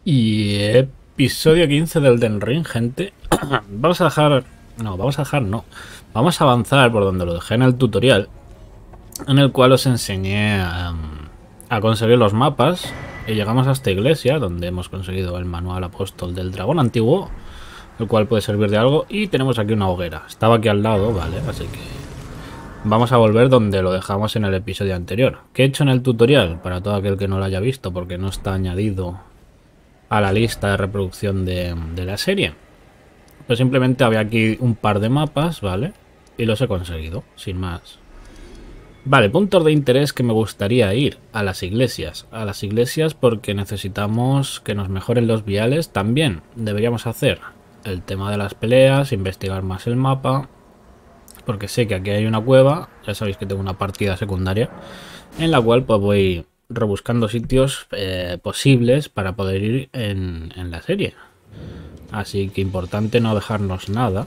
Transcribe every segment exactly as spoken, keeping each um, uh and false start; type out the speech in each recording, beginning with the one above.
Y episodio quince del Elden Ring, gente. Vamos a dejar... No, vamos a dejar, no. Vamos a avanzar por donde lo dejé en el tutorial, en el cual os enseñé a, a conseguir los mapas. Y llegamos a esta iglesia, donde hemos conseguido el manual apóstol del dragón antiguo, el cual puede servir de algo. Y tenemos aquí una hoguera. Estaba aquí al lado, vale, así que... Vamos a volver donde lo dejamos en el episodio anterior. ¿Qué he hecho en el tutorial? Para todo aquel que no lo haya visto, porque no está añadido a la lista de reproducción de, de la serie. Pues simplemente había aquí un par de mapas, ¿vale? Y los he conseguido, sin más. Vale, puntos de interés que me gustaría ir a las iglesias. A las iglesias porque necesitamos que nos mejoren los viales. También deberíamos hacer el tema de las peleas, investigar más el mapa. Porque sé que aquí hay una cueva, ya sabéis que tengo una partida secundaria, en la cual pues voy rebuscando sitios eh, posibles para poder ir en, en la serie. Así que importante no dejarnos nada.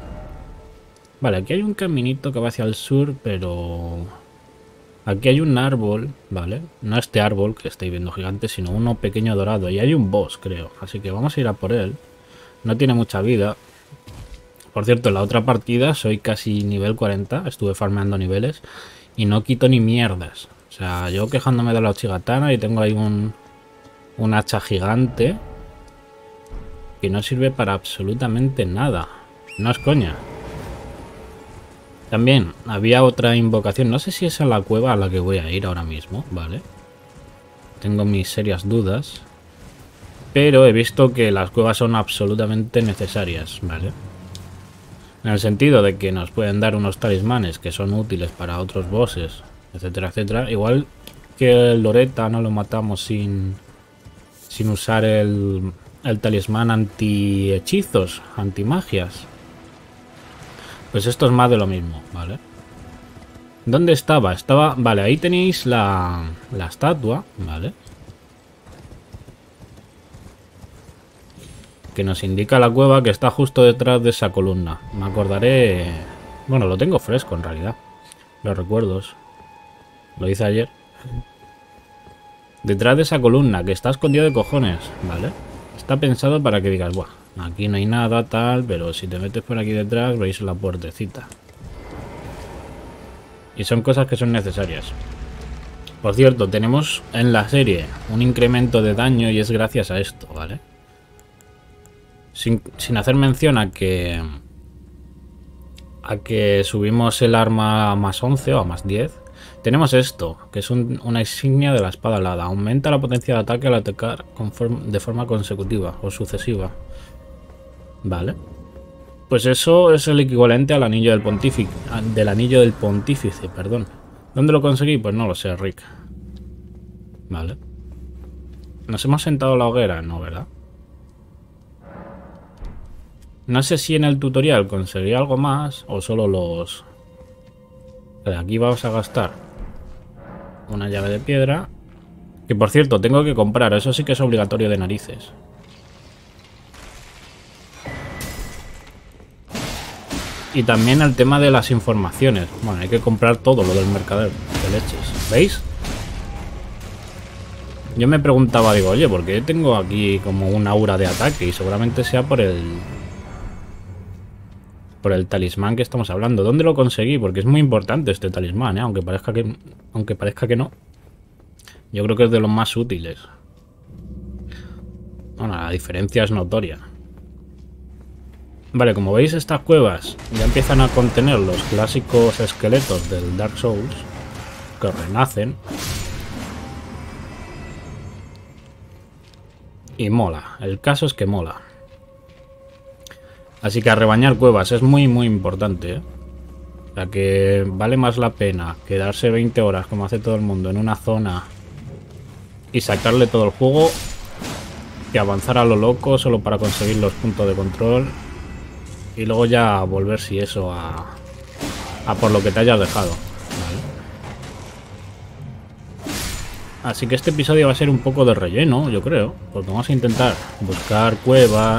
Vale, aquí hay un caminito que va hacia el sur, pero... Aquí hay un árbol, ¿vale? No este árbol que estáis viendo gigante, sino uno pequeño dorado. Y hay un boss, creo. Así que vamos a ir a por él. No tiene mucha vida. Por cierto, en la otra partida soy casi nivel cuarenta. Estuve farmeando niveles. Y no quito ni mierdas. O sea, yo quejándome de la Uchigatana y tengo ahí un... Un hacha gigante. Que no sirve para absolutamente nada. No es coña. También había otra invocación. No sé si es a la cueva a la que voy a ir ahora mismo, ¿vale? Tengo mis serias dudas. Pero he visto que las cuevas son absolutamente necesarias, ¿vale? En el sentido de que nos pueden dar unos talismanes que son útiles para otros bosses, etcétera, etcétera. Igual que el Loretta no lo matamos sin, sin usar el, el talismán anti-hechizos, anti-magias. Pues esto es más de lo mismo, ¿vale? ¿Dónde estaba? Estaba... Vale, ahí tenéis la, la estatua, ¿vale? Que nos indica la cueva que está justo detrás de esa columna. Me acordaré... Bueno, lo tengo fresco en realidad. Los recuerdos. Lo hice ayer. Detrás de esa columna, que está escondido de cojones, ¿vale? Está pensado para que digas, buah, aquí no hay nada, tal, pero si te metes por aquí detrás veis la puertecita. Y son cosas que son necesarias. Por cierto, tenemos en la serie un incremento de daño y es gracias a esto, ¿vale? Sin, sin hacer mención a que... A que subimos el arma a más once o a más diez. Tenemos esto, que es un, una insignia de la espada alada. Aumenta la potencia de ataque al atacar conforme, de forma consecutiva o sucesiva. Vale. Pues eso es el equivalente al anillo del pontífice. Del anillo del pontífice, perdón. ¿Dónde lo conseguí? Pues no lo sé, Rick. Vale. ¿Nos hemos sentado en la hoguera? No, ¿verdad? No sé si en el tutorial conseguí algo más o solo los... Aquí vamos a gastar una llave de piedra. Que por cierto, tengo que comprar. Eso sí que es obligatorio de narices. Y también el tema de las informaciones. Bueno, hay que comprar todo lo del mercader de leches. ¿Veis? Yo me preguntaba, digo, oye, ¿por qué tengo aquí como un aura de ataque? Y seguramente sea por el... Por el talismán que estamos hablando. ¿Dónde lo conseguí? Porque es muy importante este talismán, ¿eh? Aunque parezca que, aunque parezca que no. Yo creo que es de los más útiles. Bueno, la diferencia es notoria. Vale, como veis, estas cuevas ya empiezan a contener los clásicos esqueletos del Dark Souls, que renacen. Y mola. El caso es que mola. Así que a rebañar cuevas es muy muy importante, ¿eh? O sea que vale más la pena quedarse veinte horas como hace todo el mundo en una zona y sacarle todo el juego que avanzar a lo loco solo para conseguir los puntos de control y luego ya volver si eso a, a por lo que te hayas dejado, ¿vale? Así que este episodio va a ser un poco de relleno, yo creo, porque vamos a intentar buscar cuevas,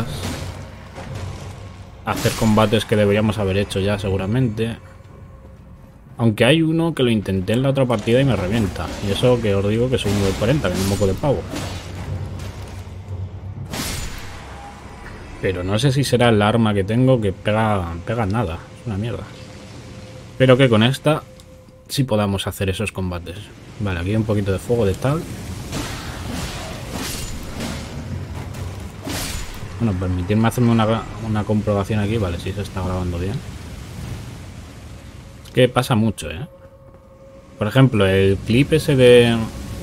hacer combates que deberíamos haber hecho ya seguramente. Aunque hay uno que lo intenté en la otra partida y me revienta. Y eso que os digo que soy nivel cuarenta, que es un moco de pavo. Pero no sé si será el arma que tengo que pega, pega nada. Es una mierda. Pero que con esta sí podamos hacer esos combates. Vale, aquí hay un poquito de fuego de tal. Bueno, permitirme hacerme una, una comprobación aquí. Vale, sí se está grabando bien. Es que pasa mucho, ¿eh? Por ejemplo, el clip ese de...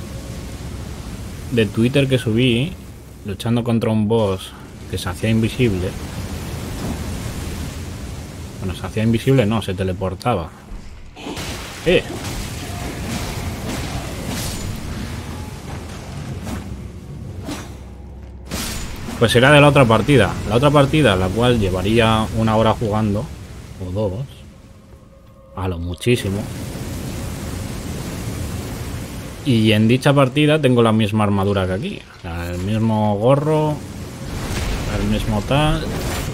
de Twitter que subí, luchando contra un boss que se hacía invisible. Bueno, se hacía invisible, no, se teleportaba. ¡Eh! Pues era de la otra partida. La otra partida, la cual llevaría una hora jugando, o dos, a lo muchísimo. Y en dicha partida tengo la misma armadura que aquí. O sea, el mismo gorro, el mismo tal.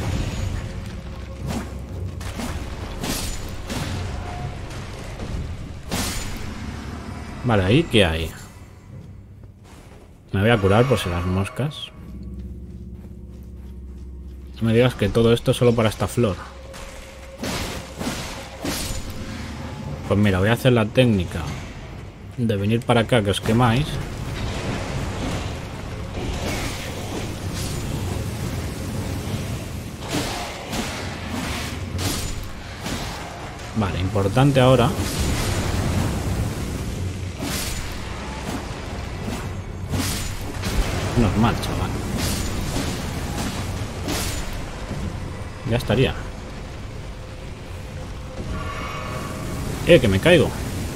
Vale, ¿ahí qué hay? Me voy a curar por si las moscas. No me digas que todo esto es solo para esta flor. Pues mira, voy a hacer la técnica de venir para acá, que os quemáis. Vale, importante ahora. Normal, chaval. Ya estaría. Eh, que me caigo.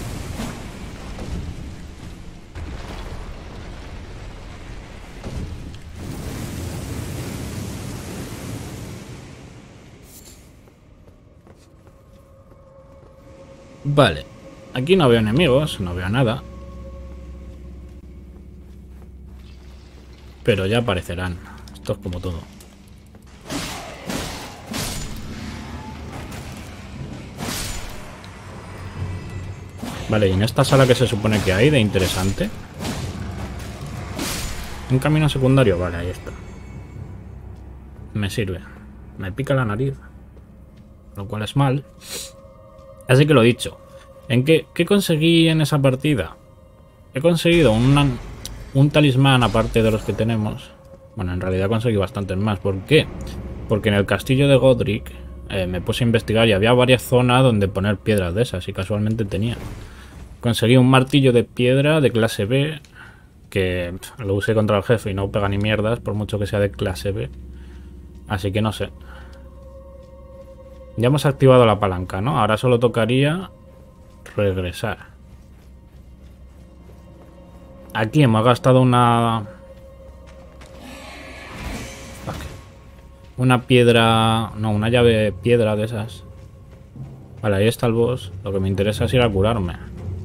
Vale. Aquí no veo enemigos, no veo nada. Pero ya aparecerán. Esto es como todo. Vale, y en esta sala que se supone que hay de interesante. Un camino secundario, vale, ahí está. Me sirve. Me pica la nariz. Lo cual es mal. Así que lo dicho. ¿En qué, qué conseguí en esa partida? He conseguido una, un talismán aparte de los que tenemos. Bueno, en realidad conseguí bastantes más. ¿Por qué? Porque en el castillo de Godric eh, me puse a investigar y había varias zonas donde poner piedras de esas. Y casualmente tenía. Conseguí un martillo de piedra de clase B. Que lo usé contra el jefe y no pega ni mierdas, por mucho que sea de clase B. Así que no sé. Ya hemos activado la palanca, ¿no? Ahora solo tocaría regresar. Aquí hemos gastado una... Una piedra... No, una llave piedra de esas. Vale, ahí está el boss. Lo que me interesa es ir a curarme.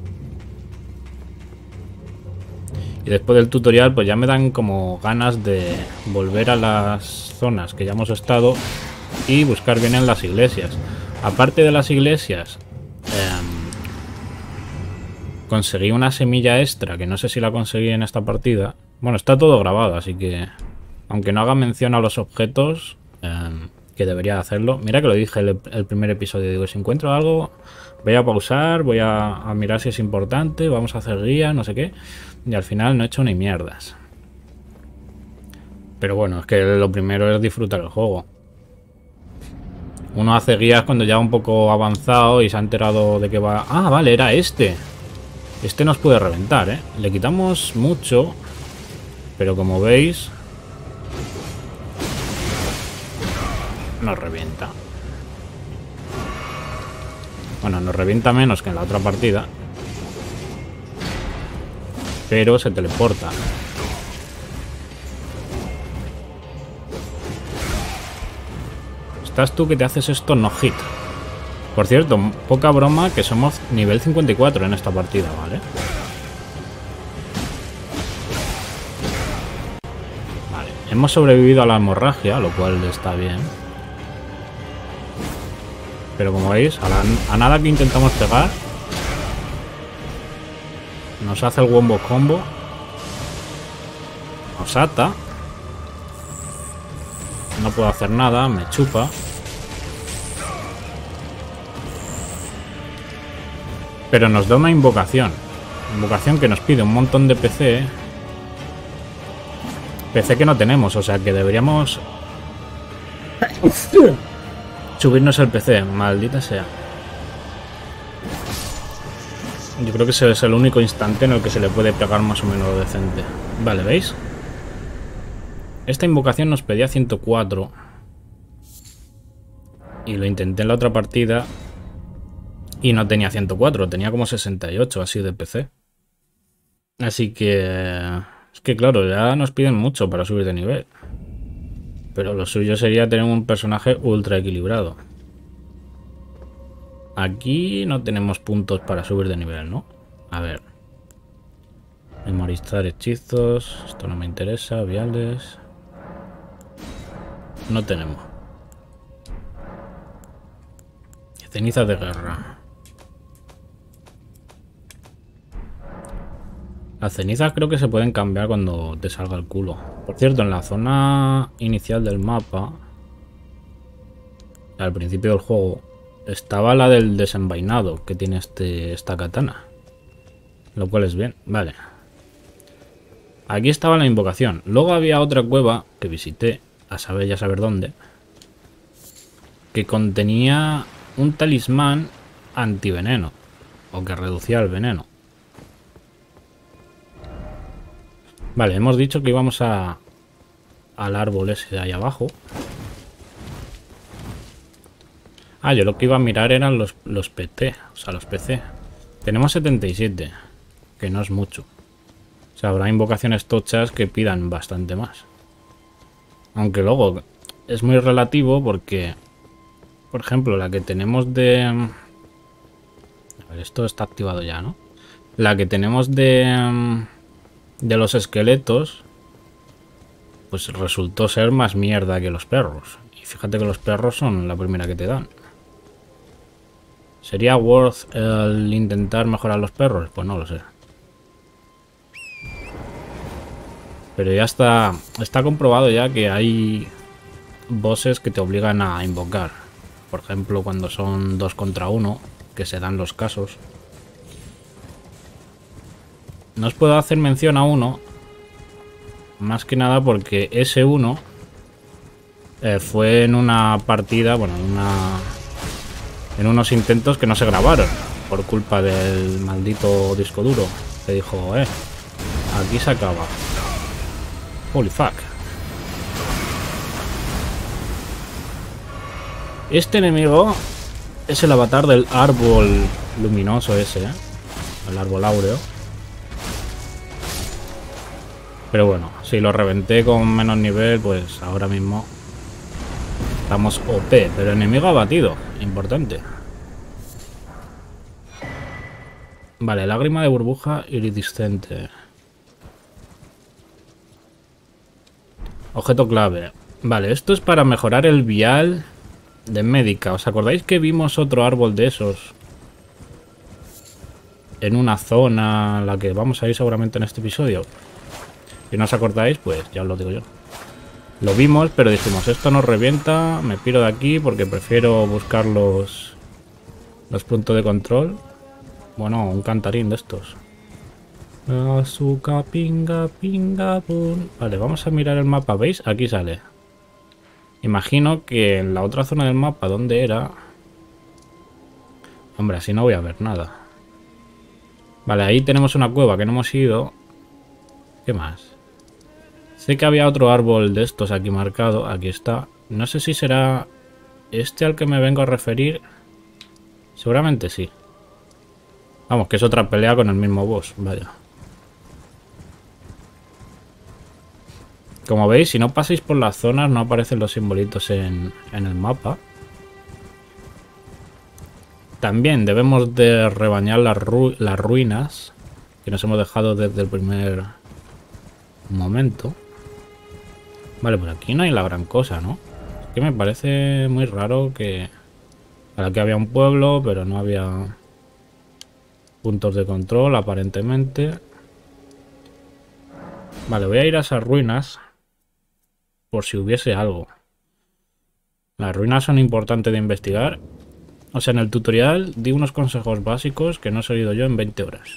Y después del tutorial pues ya me dan como ganas de volver a las zonas que ya hemos estado y buscar bien en las iglesias. Aparte de las iglesias, eh, conseguí una semilla extra que no sé si la conseguí en esta partida. Bueno, está todo grabado, así que aunque no haga mención a los objetos, eh, que debería hacerlo. Mira que lo dije el, el primer episodio, digo, si encuentro algo voy a pausar, voy a, a mirar si es importante, vamos a hacer guía, no sé qué. Y al final no he hecho ni mierdas. Pero bueno, es que lo primero es disfrutar el juego. Uno hace guías cuando ya un poco avanzado y se ha enterado de que va... Ah, vale, era este. Este nos puede reventar, ¿eh? Le quitamos mucho, pero como veis... nos revienta. Bueno, nos revienta menos que en la otra partida. Pero se teleporta. Estás tú que te haces esto no hit. Por cierto, poca broma que somos nivel cincuenta y cuatro en esta partida, ¿vale? Vale, hemos sobrevivido a la hemorragia, lo cual está bien. Pero como veis, a, la, a nada que intentamos pegar, nos hace el wombo combo. Nos ata. No puedo hacer nada, me chupa. Pero nos da una invocación. Invocación que nos pide un montón de P C. P C que no tenemos, o sea que deberíamos subirnos el P C, maldita sea. Yo creo que ese es el único instante en el que se le puede pegar más o menos decente. Vale, ¿veis? Esta invocación nos pedía ciento cuatro. Y lo intenté en la otra partida. Y no tenía ciento cuatro, tenía como sesenta y ocho así de P C. Así que... Es que claro, ya nos piden mucho para subir de nivel. Pero lo suyo sería tener un personaje ultra equilibrado. Aquí no tenemos puntos para subir de nivel, ¿no? A ver. Memorizar hechizos. Esto no me interesa. Viales. No tenemos. Cenizas de guerra. Las cenizas creo que se pueden cambiar cuando te salga el culo. Por cierto, en la zona inicial del mapa, al principio del juego, estaba la del desenvainado que tiene este, esta katana. Lo cual es bien. Vale. Aquí estaba la invocación. Luego había otra cueva que visité, a saber ya saber dónde, que contenía un talismán antiveneno, o que reducía el veneno. Vale, hemos dicho que íbamos a al árbol ese de ahí abajo. Ah, yo lo que iba a mirar eran los, los P T, o sea, los P C. Tenemos setenta y siete, que no es mucho. O sea, habrá invocaciones tochas que pidan bastante más. Aunque luego es muy relativo porque, por ejemplo, la que tenemos de... A ver, esto está activado ya, ¿no? La que tenemos de... de los esqueletos, pues resultó ser más mierda que los perros. Y fíjate que los perros son la primera que te dan. ¿Sería worth el intentar mejorar los perros? Pues no lo sé. Pero ya está, está comprobado ya que hay bosses que te obligan a invocar. Por ejemplo, cuando son dos contra uno, que se dan los casos. No os puedo hacer mención a uno, más que nada porque ese uno eh, fue en una partida, bueno, en, una, en unos intentos que no se grabaron por culpa del maldito disco duro que dijo, eh, aquí se acaba. Holy fuck. Este enemigo es el avatar del árbol luminoso ese, ¿eh? El árbol áureo. Pero bueno, si lo reventé con menos nivel, pues ahora mismo estamos O P. Pero enemigo abatido, importante. Vale, lágrima de burbuja iridiscente. Objeto clave. Vale, esto es para mejorar el vial de médica. ¿Os acordáis que vimos otro árbol de esos en una zona a la que vamos a ir seguramente en este episodio? Si no os acordáis, pues ya os lo digo yo. Lo vimos, pero dijimos, esto nos revienta, me piro de aquí porque prefiero buscar los, los puntos de control. Bueno, un cantarín de estos. Azúcar, pinga, pinga, pum. Vale, vamos a mirar el mapa, ¿veis? Aquí sale. Imagino que en la otra zona del mapa, ¿dónde era? Hombre, así no voy a ver nada. Vale, ahí tenemos una cueva que no hemos ido. ¿Qué más? Sé que había otro árbol de estos aquí marcado. Aquí está. No sé si será este al que me vengo a referir. Seguramente sí. Vamos, que es otra pelea con el mismo boss. Vaya. Como veis, si no pasáis por las zonas, no aparecen los simbolitos en, en el mapa. También debemos de rebañar las, ru las ruinas que nos hemos dejado desde el primer momento. Vale, pues aquí no hay la gran cosa, ¿no? Es que me parece muy raro que... Para que había un pueblo, pero no había puntos de control, aparentemente. Vale, voy a ir a esas ruinas por si hubiese algo. Las ruinas son importantes de investigar. O sea, en el tutorial di unos consejos básicos que no he seguido yo en veinte horas.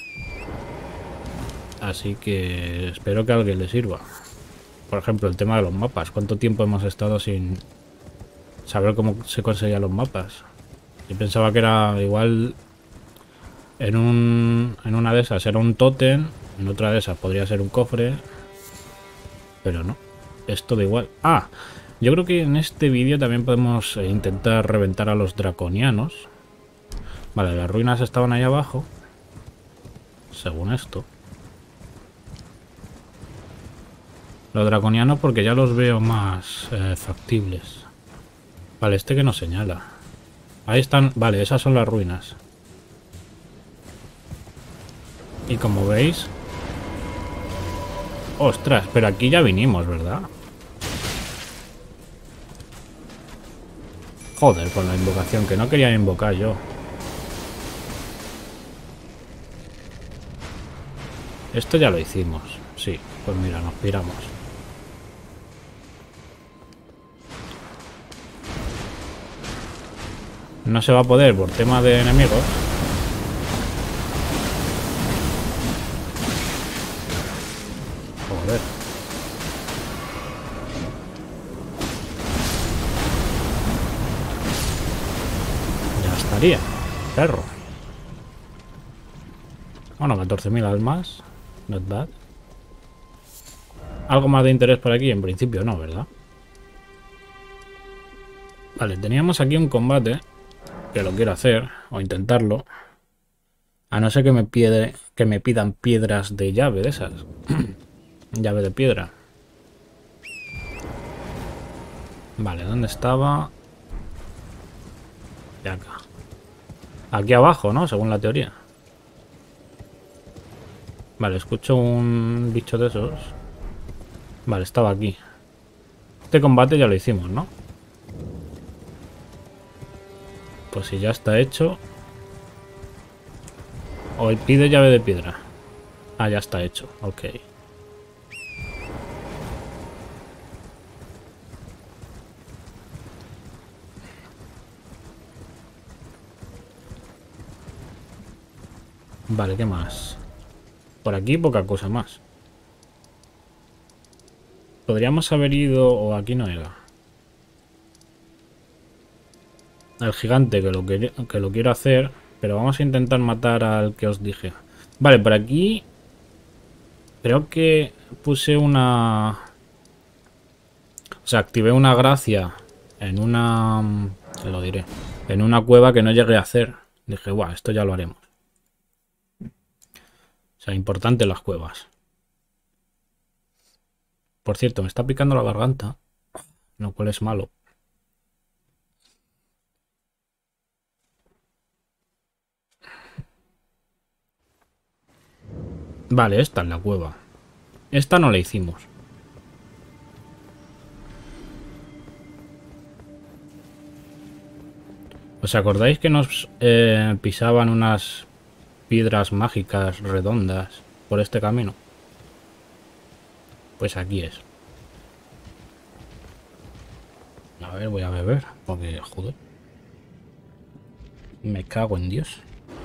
Así que espero que a alguien le sirva. Por ejemplo, el tema de los mapas. ¿Cuánto tiempo hemos estado sin saber cómo se conseguían los mapas? Yo pensaba que era igual... En, un, en una de esas era un tótem, en otra de esas podría ser un cofre. Pero no, es todo igual. Ah, yo creo que en este vídeo también podemos eh, intentar reventar a los draconianos. Vale, las ruinas estaban ahí abajo. Según esto. Los draconianos porque ya los veo más eh, factibles. Vale, este que nos señala. Ahí están, vale, esas son las ruinas. Y como veis... Ostras, pero aquí ya vinimos, ¿verdad? Joder, con la invocación, que no quería invocar yo. Esto ya lo hicimos. Sí, pues mira, nos piramos. No se va a poder por tema de enemigos. Joder. Ya estaría. Perro. Bueno, catorce mil almas. Not bad. ¿Algo más de interés por aquí? En principio no, ¿verdad? Vale, teníamos aquí un combate que lo quiero hacer, o intentarlo. A no ser que me, pide, que me pidan piedras de llave de esas. Llave de piedra. Vale, ¿dónde estaba? De acá. Aquí abajo, ¿no? Según la teoría. Vale, escucho un bicho de esos. Vale, estaba aquí. Este combate ya lo hicimos, ¿no? Pues si ya está hecho... Hoy pide llave de piedra. Ah, ya está hecho. Ok. Vale, ¿qué más? Por aquí poca cosa más. Podríamos haber ido... O aquí no era. El gigante que lo, que, que lo quiero hacer. Pero vamos a intentar matar al que os dije. Vale, por aquí... Creo que puse una... O sea, activé una gracia en una... Lo diré. En una cueva que no llegué a hacer. Dije, guau, esto ya lo haremos. O sea, importante las cuevas. Por cierto, me está picando la garganta. Lo cual es malo. Vale, esta es la cueva. Esta no la hicimos. ¿Os acordáis que nos eh, pisaban unas piedras mágicas redondas por este camino? Pues aquí es. A ver, voy a beber, porque joder. Me cago en Dios.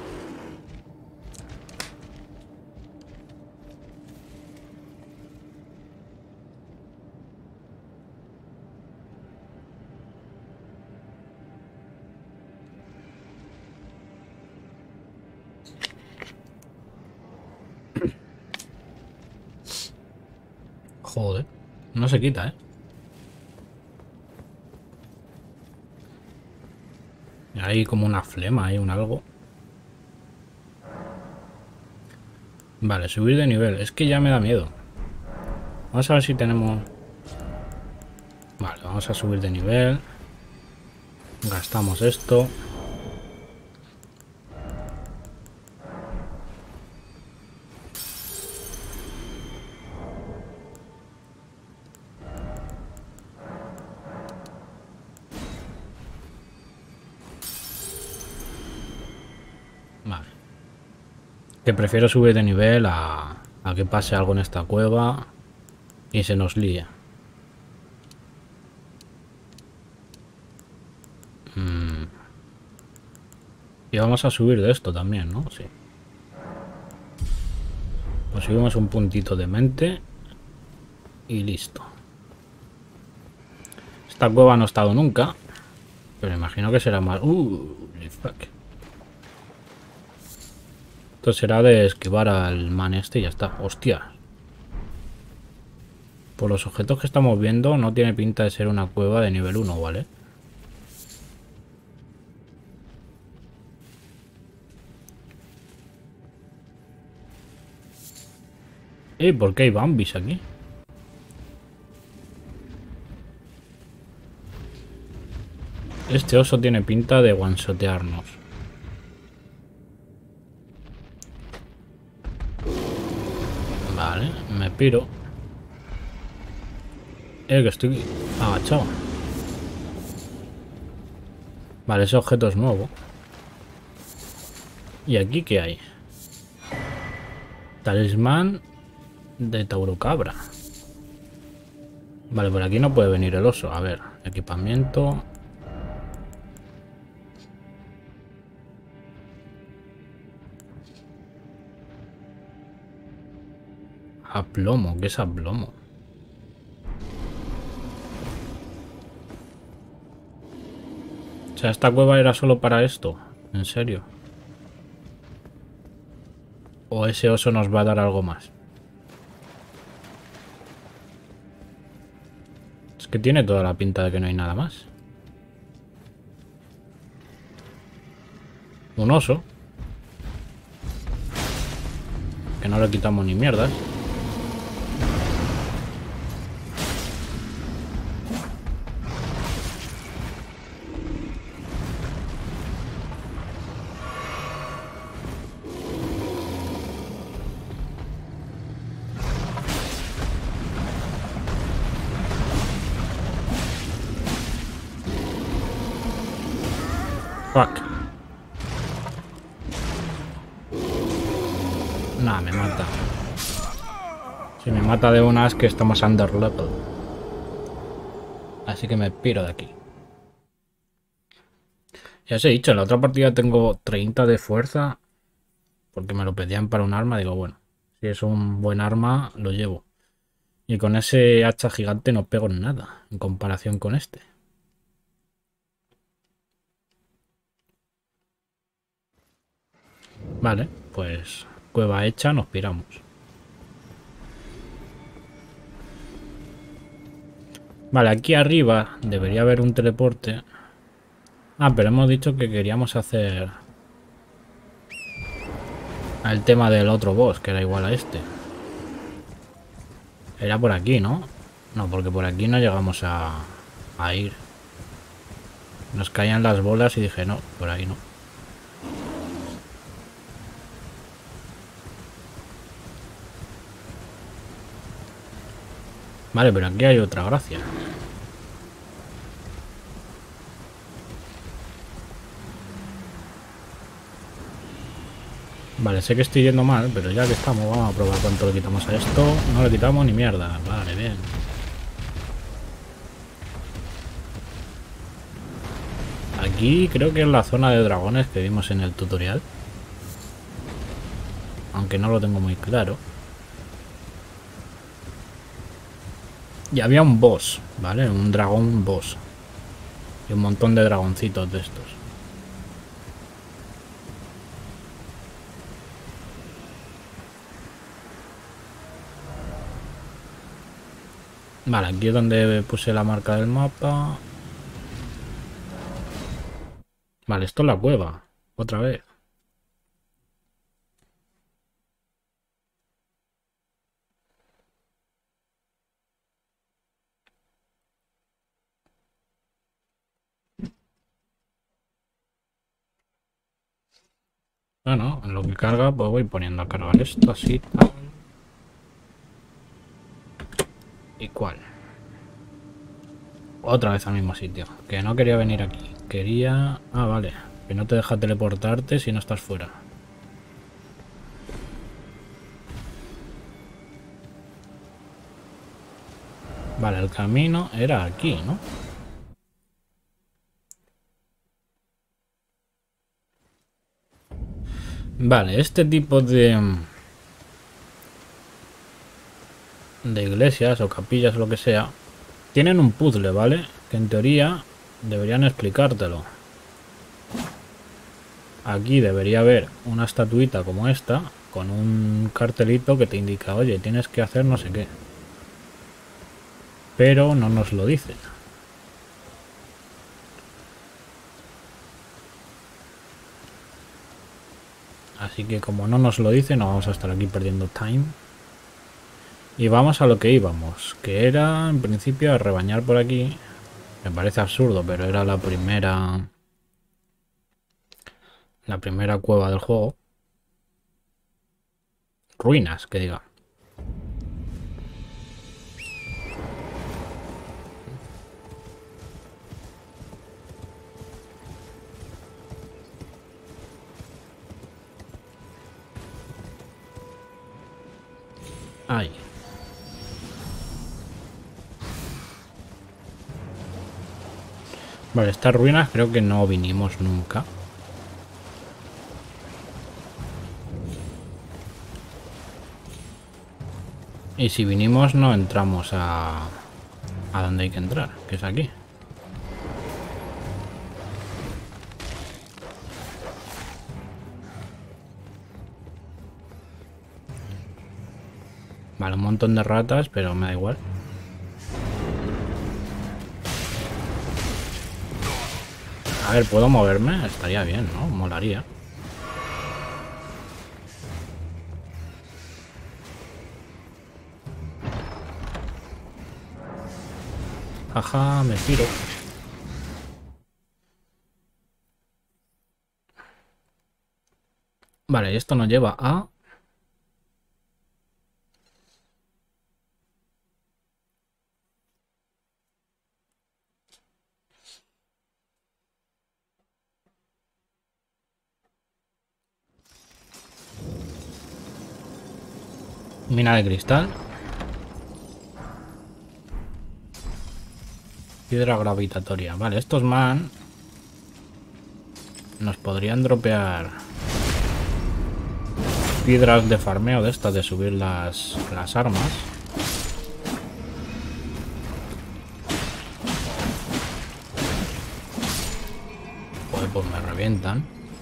Joder, no se quita, ¿eh? Hay como una flema, hay un algo. Vale, subir de nivel. Es que ya me da miedo. Vamos a ver si tenemos... Vale, vamos a subir de nivel. Gastamos esto. Vale. Que prefiero subir de nivel a, a que pase algo en esta cueva y se nos lía. Mm. Y vamos a subir de esto también, ¿no? Sí. Pues subimos un puntito de mente. Y listo. Esta cueva no he estado nunca. Pero imagino que será más... Uh, fuck. Esto será de esquivar al man este y ya está. Hostia. Por los objetos que estamos viendo, no tiene pinta de ser una cueva de nivel uno, ¿vale? ¿Y por qué hay bambis aquí? Este oso tiene pinta de guansotearnos. Vale, me piro. Eh, que estoy agachado. Vale, ese objeto es nuevo. ¿Y aquí qué hay? Talismán de Taurocabra. Vale, por aquí no puede venir el oso. A ver, equipamiento. Aplomo, ¿qué es aplomo? O sea, esta cueva era solo para esto. ¿En serio? ¿O ese oso nos va a dar algo más? Es que tiene toda la pinta de que no hay nada más. Un oso. Que no le quitamos ni mierdas. Fuck. Nah, me mata. Si me mata de una es que estamos under level. Así que me piro de aquí. Ya os he dicho, en la otra partida tengo treinta de fuerza. Porque me lo pedían para un arma. Digo, bueno, si es un buen arma, lo llevo. Y con ese hacha gigante no pego nada en comparación con este. Vale, pues cueva hecha, nos piramos. Vale, aquí arriba debería haber un teleporte. Ah, pero hemos dicho que queríamos hacer el tema del otro boss, que era igual a este. Era por aquí, ¿no? No, porque por aquí no llegamos a, a ir. Nos caían las bolas y dije, no, por ahí no. Vale, pero aquí hay otra gracia. Vale, sé que estoy yendo mal, pero ya que estamos, vamos a probar cuánto le quitamos a esto. No le quitamos ni mierda. Vale, bien. Aquí creo que es la zona de dragones que vimos en el tutorial. Aunque no lo tengo muy claro. Y había un boss, ¿vale? Un dragón boss. Y un montón de dragoncitos de estos. Vale, aquí es donde puse la marca del mapa. Vale, esto es la cueva. Otra vez. Bueno, en lo que carga, pues voy poniendo a cargar esto así, tal. ¿Y cuál? Otra vez al mismo sitio. Que no quería venir aquí. Quería... Ah, vale. Que no te deja teleportarte si no estás fuera. Vale, el camino era aquí, ¿no? Vale, este tipo de... de iglesias o capillas o lo que sea, tienen un puzzle, ¿vale? Que en teoría deberían explicártelo. Aquí debería haber una estatuita como esta, con un cartelito que te indica, oye, tienes que hacer no sé qué. Pero no nos lo dice. Así que como no nos lo dice, no vamos a estar aquí perdiendo time. Y vamos a lo que íbamos, que era en principio a rebañar por aquí. Me parece absurdo, pero era la primera... La primera cueva del juego. Ruinas, que diga. Ahí. Vale, estas ruinas creo que no vinimos nunca. Y si vinimos no entramos a... a donde hay que entrar, que es aquí. Vale, un montón de ratas, pero me da igual. A ver, ¿puedo moverme? Estaría bien, ¿no? Molaría. Jaja, me tiro. Vale, esto nos lleva a... mina de cristal. Piedra gravitatoria. Vale, estos man... nos podrían dropear... piedras de farmeo de estas, de subir las, las armas. Joder, pues me revientan.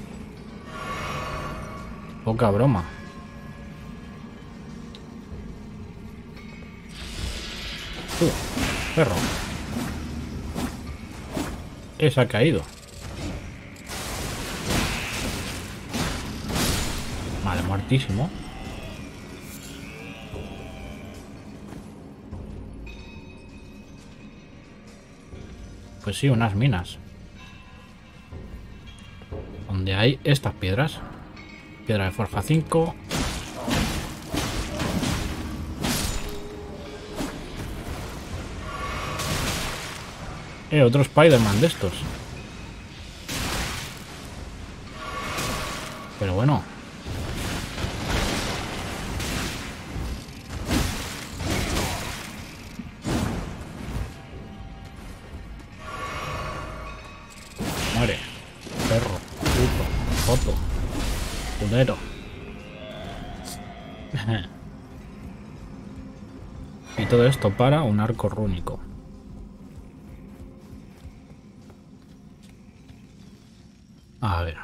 Poca broma. Uh, perro. Esa ha caído. Vale, muertísimo. Pues sí, unas minas. Donde hay estas piedras. Piedra de forja cinco. Eh, otro Spider-Man de estos. Pero bueno. Muere. Perro. Puto. Joto. Pudero. Y todo esto para un arco rúnico. A ver.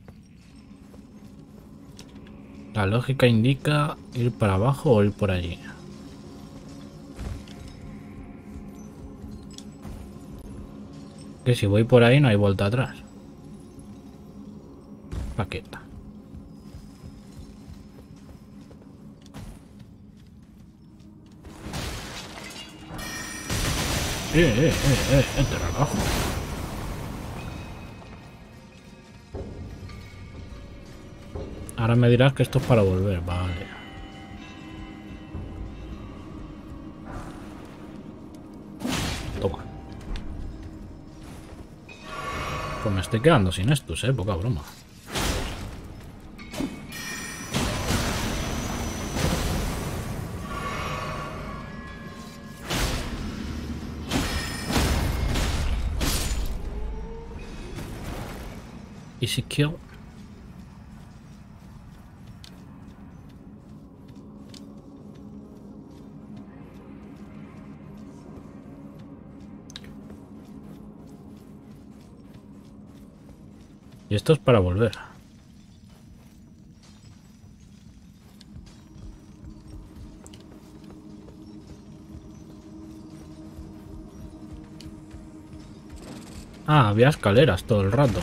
La lógica indica ir para abajo o ir por allí. Que si voy por ahí no hay vuelta atrás. Paqueta. Eh, eh, eh, eh, te relajo. Ahora me dirás que esto es para volver, vale. Toma. Pues me estoy quedando sin estos, eh, poca broma. Easy kill. Y esto es para volver. Ah, había escaleras todo el rato.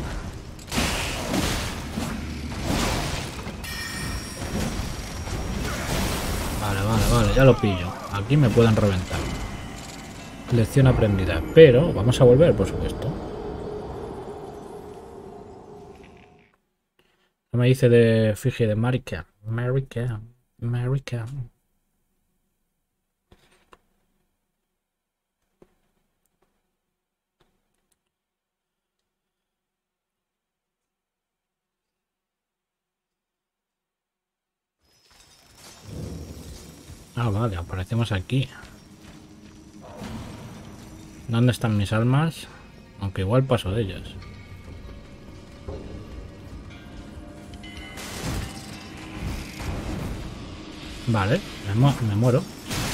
Vale, vale, vale, ya lo pillo. Aquí me pueden reventar. Lección aprendida. Pero vamos a volver, por supuesto. ¿Qué me dice de Fiji de Marica? Marica, Marica. Ah, vale, aparecemos aquí. ¿Dónde están mis almas? Aunque igual paso de ellas. Vale, me, mu me muero.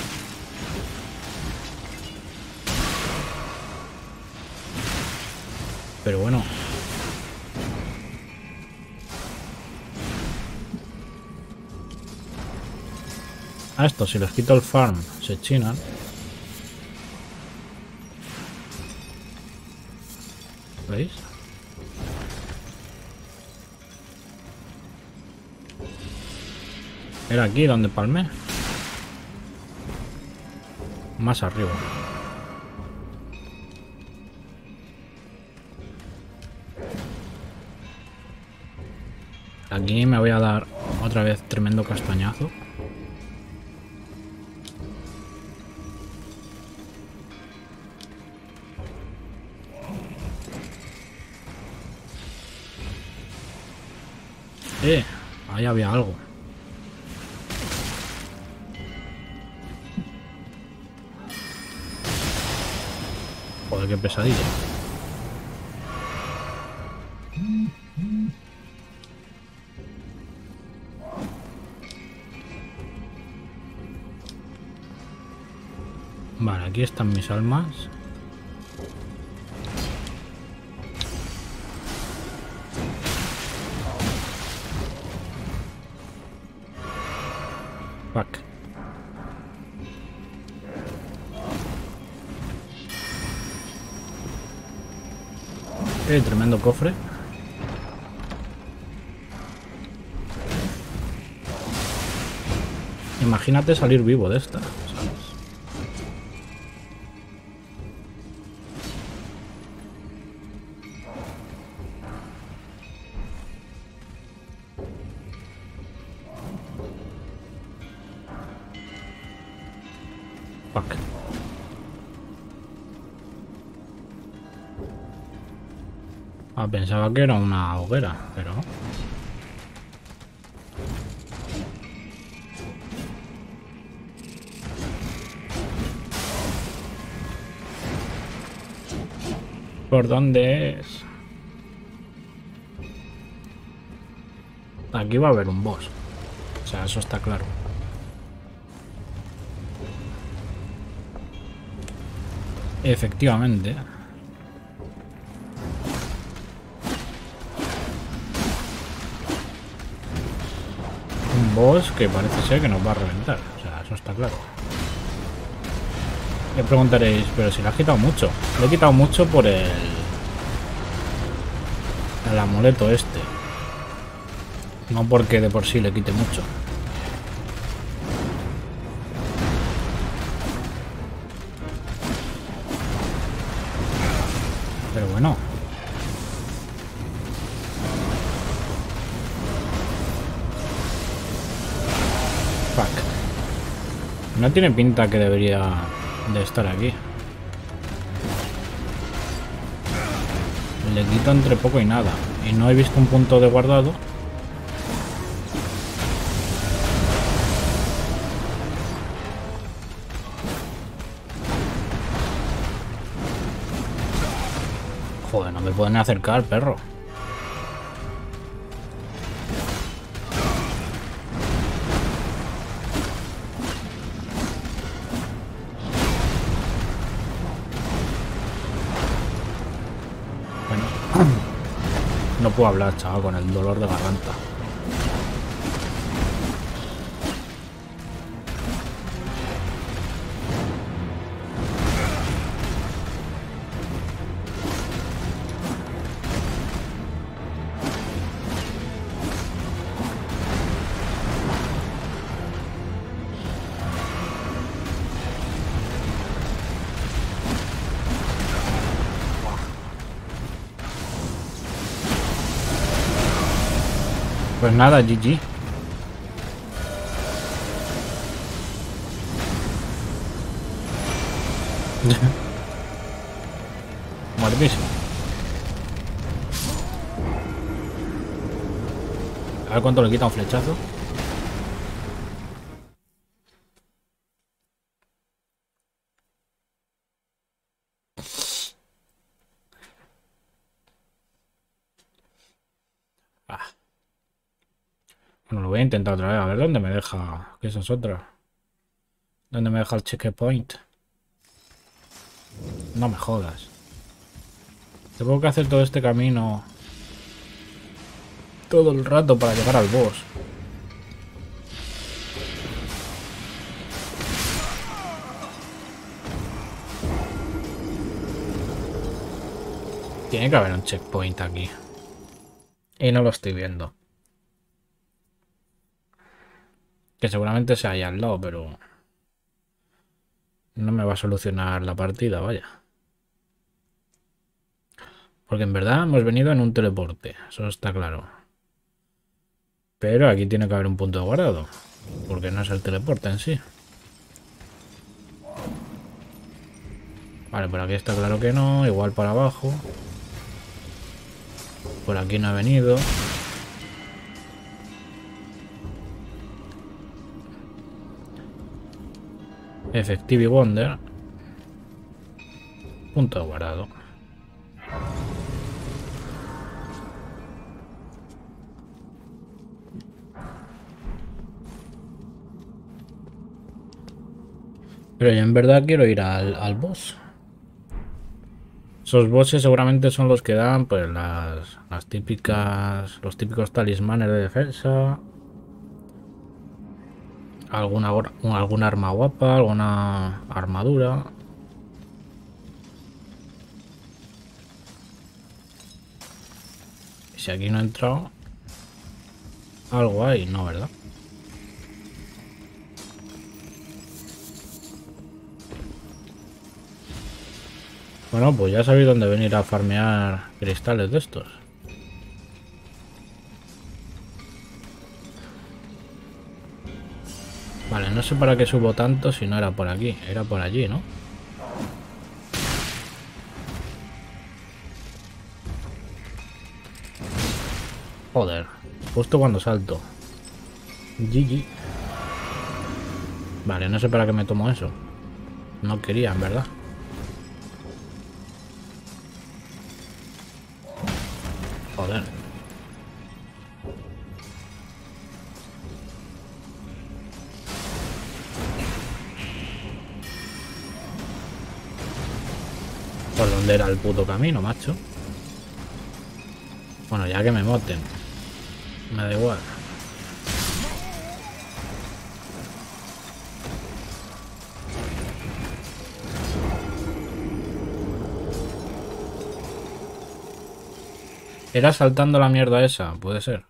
Pero bueno. A esto, si les quito el farm, se chinan. ¿Veis? Era aquí donde palmé. Más arriba. Aquí me voy a dar otra vez tremendo castañazo. Eh, ahí había algo. Joder, qué pesadilla. Vale, aquí están mis almas. Fuck. Eh, tremendo cofre. Imagínate salir vivo de esta, ¿sabes? Fuck. Ah, pensaba que era una hoguera, pero no. ¿Por dónde es? Aquí va a haber un boss. O sea, eso está claro. Efectivamente. Un boss que parece ser que nos va a reventar. O sea, eso está claro. Me preguntaréis, pero si le has quitado mucho. Le he quitado mucho por el... el amuleto este. No porque de por sí le quite mucho. Pero bueno. Fuck. No tiene pinta que debería de estar aquí. Le quito entre poco y nada. Y no he visto un punto de guardado. Joder, no me pueden acercar, perro. Bueno. No puedo hablar, chaval, con el dolor de garganta. Pues nada, G G. Muertísimo. A ver cuánto le quita un flechazo. Ah. Bueno, lo voy a intentar otra vez. A ver dónde me deja. Que esa es otra. ¿Dónde me deja el checkpoint? No me jodas. Tengo que hacer todo este camino todo el rato para llegar al boss. Tiene que haber un checkpoint aquí. Y no lo estoy viendo. Que seguramente sea ahí al lado, pero no me va a solucionar la partida, vaya. Porque en verdad hemos venido en un teleporte, eso está claro. Pero aquí tiene que haber un punto de guardado, porque no es el teleporte en sí. Vale, por aquí está claro que no, igual para abajo. Por aquí no he venido. Effective Wonder. Punto de guardado. Pero yo en verdad quiero ir al, al boss. Esos bosses seguramente son los que dan pues las, las típicas. Los típicos talismanes de defensa. Alguna, alguna arma guapa, alguna armadura. Y si aquí no he entrado, algo hay, no, ¿verdad? Bueno, pues ya sabéis dónde venir a farmear cristales de estos. Vale, no sé para qué subo tanto si no era por aquí, era por allí, ¿no? Joder, justo cuando salto. G G. Vale, no sé para qué me tomo eso. No quería, en verdad. Joder. ¿Por dónde era el puto camino, macho? Bueno, ya que me moten. Me da igual. Era saltando la mierda esa, puede ser.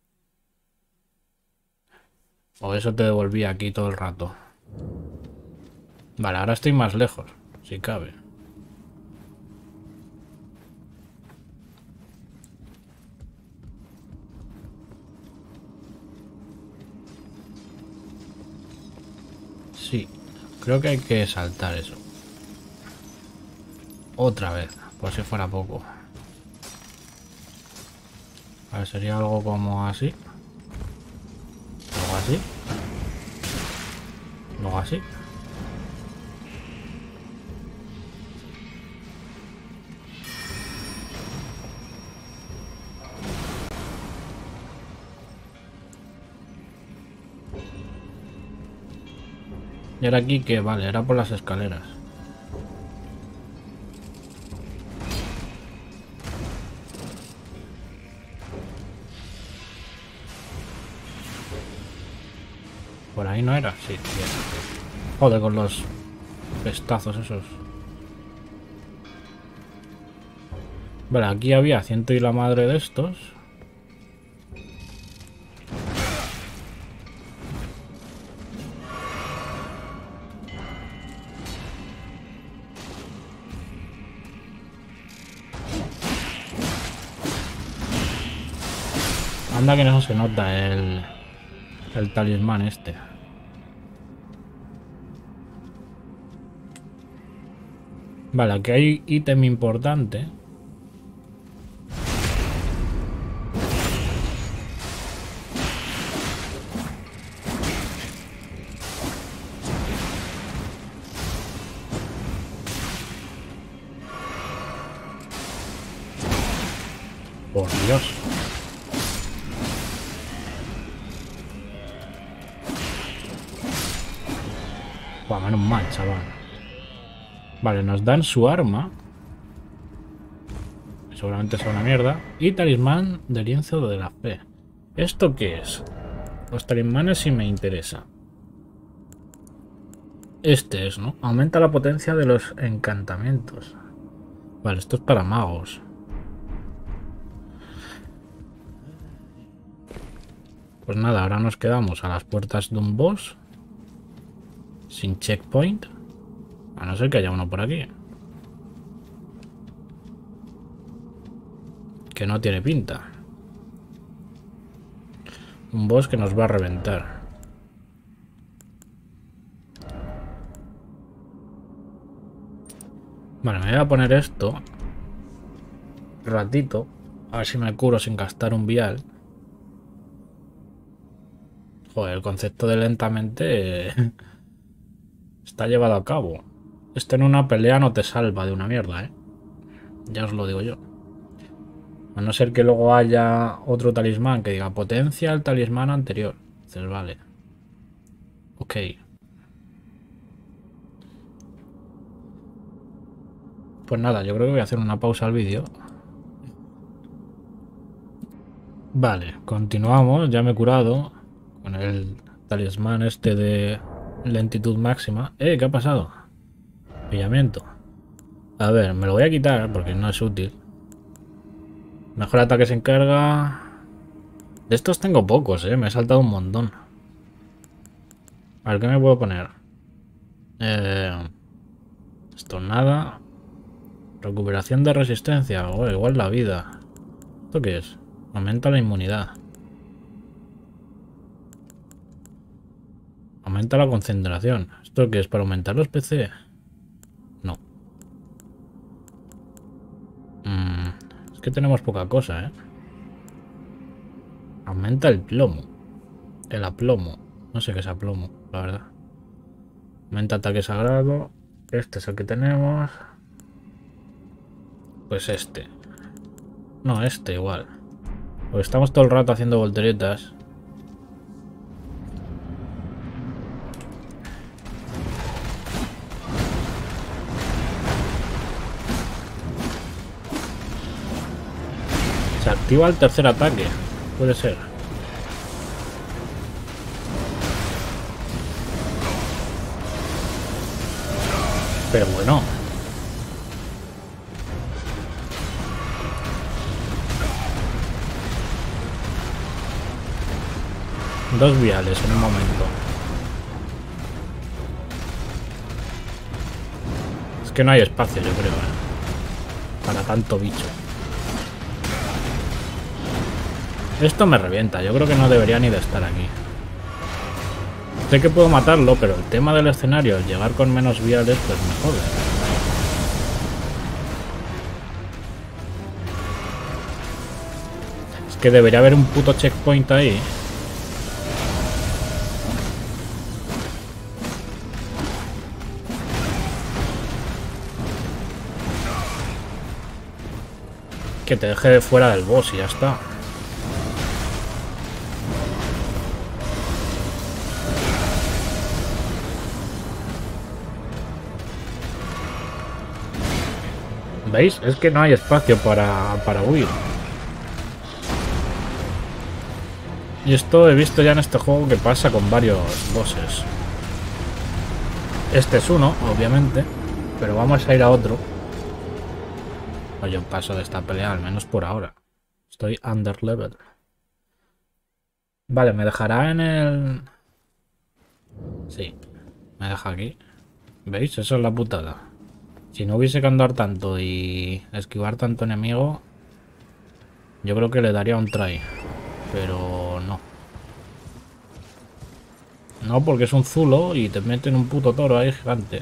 O eso te devolvía aquí todo el rato. Vale, ahora estoy más lejos, si cabe. Sí, creo que hay que saltar eso. Otra vez, por si fuera poco. A ver, sería algo como así. Algo así. Luego así. Y ahora aquí que vale, era por las escaleras. Por ahí no era, sí, bien. Joder, con los pestazos esos. Vale, aquí había ciento y la madre de estos. Anda que no se nota el, el talismán este. Vale, aquí hay ítem importante. Por Dios. Buah, menos mal, chaval. Vale, nos dan su arma. Seguramente sea una mierda. Y talismán de lienzo de la fe. ¿Esto qué es? Los talismanes sí me interesa. Este es, ¿no? Aumenta la potencia de los encantamientos. Vale, esto es para magos. Pues nada, ahora nos quedamos a las puertas de un boss. Sin checkpoint. A no ser que haya uno por aquí. Que no tiene pinta. Un boss que nos va a reventar. Vale, me voy a poner esto. Un ratito. A ver si me curo sin gastar un vial. Joder, el concepto de lentamente está llevado a cabo. Esto en una pelea no te salva de una mierda, ¿eh? Ya os lo digo yo. A no ser que luego haya otro talismán que diga potencia el talismán anterior. Entonces, vale. Ok. Pues nada, yo creo que voy a hacer una pausa al vídeo. Vale, continuamos. Ya me he curado con el talismán este de lentitud máxima. Eh, ¿qué ha pasado? Pillamiento. A ver, me lo voy a quitar porque no es útil. Mejor ataque sin carga. De estos tengo pocos, eh. Me he saltado un montón. A ver, ¿qué me puedo poner? Eh, esto nada. Recuperación de resistencia. Oh, igual la vida. ¿Esto qué es? Aumenta la inmunidad. Aumenta la concentración. ¿Esto qué es? ¿Para aumentar los P C? No. Mm, es que tenemos poca cosa, ¿eh? Aumenta el plomo. El aplomo. No sé qué es aplomo, la verdad. Aumenta ataque sagrado. Este es el que tenemos. Pues este. No, este igual. Porque estamos todo el rato haciendo volteretas. Se activa el tercer ataque. Puede ser. Pero bueno. Dos viales en un momento. Es que no hay espacio, yo creo, ¿eh? Para tanto bicho. Esto me revienta. Yo creo que no debería ni de estar aquí. Sé que puedo matarlo, pero el tema del escenario, al llegar con menos viales, pues me jode. Es que debería haber un puto checkpoint ahí. Que te deje fuera del boss y ya está. ¿Veis? Es que no hay espacio para, para huir. Y esto he visto ya en este juego que pasa con varios bosses. Este es uno, obviamente, pero vamos a ir a otro. Oye, paso de esta pelea, al menos por ahora. Estoy under level. Vale, me dejará en el... Sí, me deja aquí. ¿Veis? Eso es la putada. Si no hubiese que andar tanto y esquivar tanto enemigo, yo creo que le daría un try. Pero no. No, porque es un zulo y te meten un puto toro ahí gigante.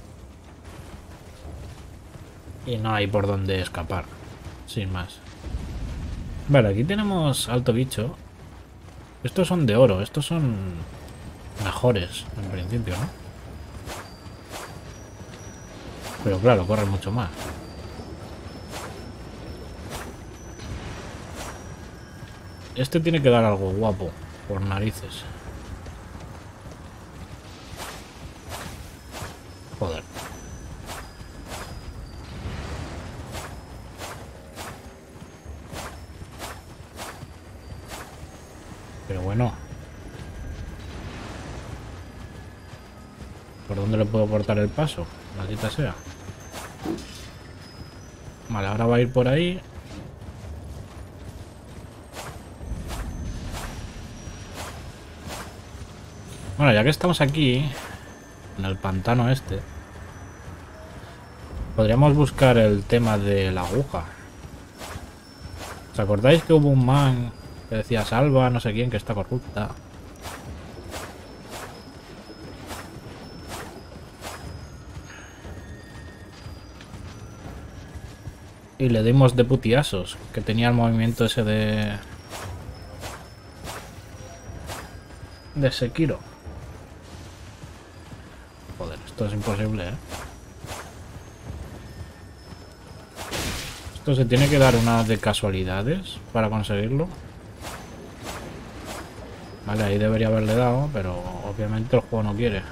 Y no hay por dónde escapar. Sin más. Vale, aquí tenemos alto bicho. Estos son de oro. Estos son mejores, en principio, ¿no? Pero claro, corren mucho más. Este tiene que dar algo guapo. Por narices. Joder. Pero bueno. ¿Por dónde le puedo cortar el paso? Maldita sea. Vale, ahora va a ir por ahí. Bueno, ya que estamos aquí, en el pantano este, podríamos buscar el tema de la aguja. ¿Os acordáis que hubo un man que decía salva no sé quién que está corrupta? Y le dimos de putiasos, que tenía el movimiento ese de... de Sekiro. Joder, esto es imposible, ¿eh? Esto se tiene que dar una de casualidades para conseguirlo. Vale, ahí debería haberle dado, pero obviamente el juego no quiere.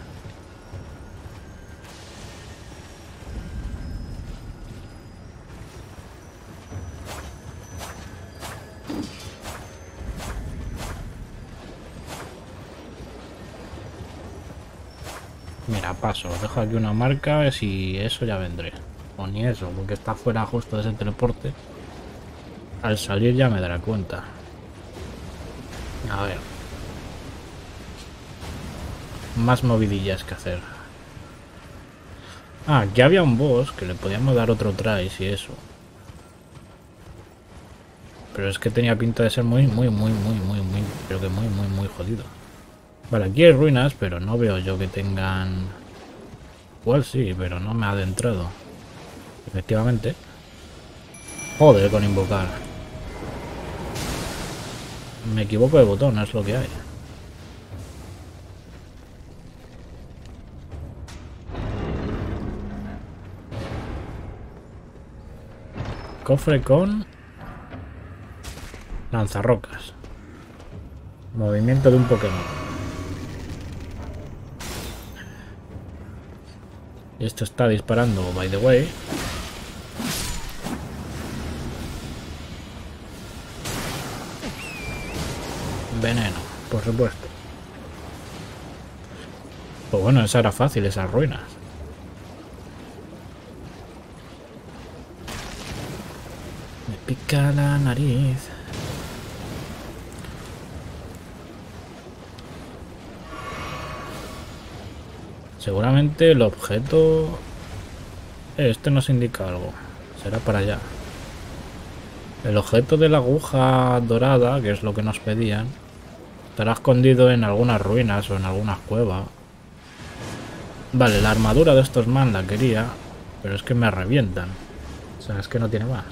Mira, paso, dejo aquí una marca, si eso ya vendré. O ni eso, porque está fuera justo de ese teleporte. Al salir ya me dará cuenta. A ver. Más movidillas que hacer. Ah, aquí había un boss que le podíamos dar otro try y eso. Pero es que tenía pinta de ser muy, muy, muy, muy, muy, muy, creo que muy, muy, muy jodido. Vale, aquí hay ruinas, pero no veo yo que tengan... Igual sí, pero no me ha adentrado. Efectivamente. Joder, con invocar. Me equivoco de botón, es lo que hay. Cofre con... lanzarrocas. Movimiento de un Pokémon. Y esto está disparando, by the way. Veneno, por supuesto. Pues bueno, esa era fácil, esas ruinas. Me pica la nariz. Seguramente el objeto... Este nos indica algo. Será para allá. El objeto de la aguja dorada, que es lo que nos pedían, estará escondido en algunas ruinas o en algunas cuevas. Vale, la armadura de estos man la quería, pero es que me revientan. O sea, es que no tiene más.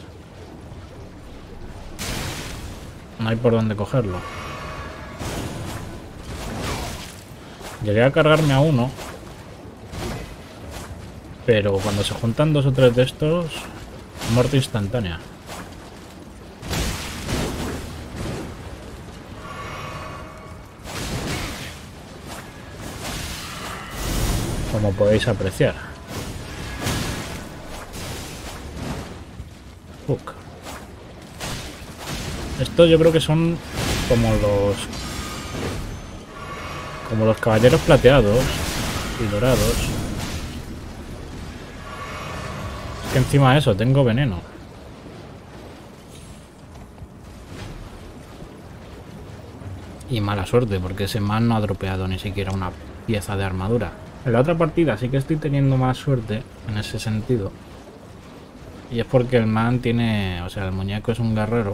No hay por dónde cogerlo. Llegué a cargarme a uno, pero cuando se juntan dos o tres de estos, muerte instantánea. Como podéis apreciar. Fuck. Estos yo creo que son como los Como los caballeros plateados y dorados. Es que encima de eso tengo veneno. Y mala suerte, porque ese man no ha dropeado ni siquiera una pieza de armadura. En la otra partida sí que estoy teniendo más suerte en ese sentido. Y es porque el man tiene... O sea, el muñeco es un guerrero.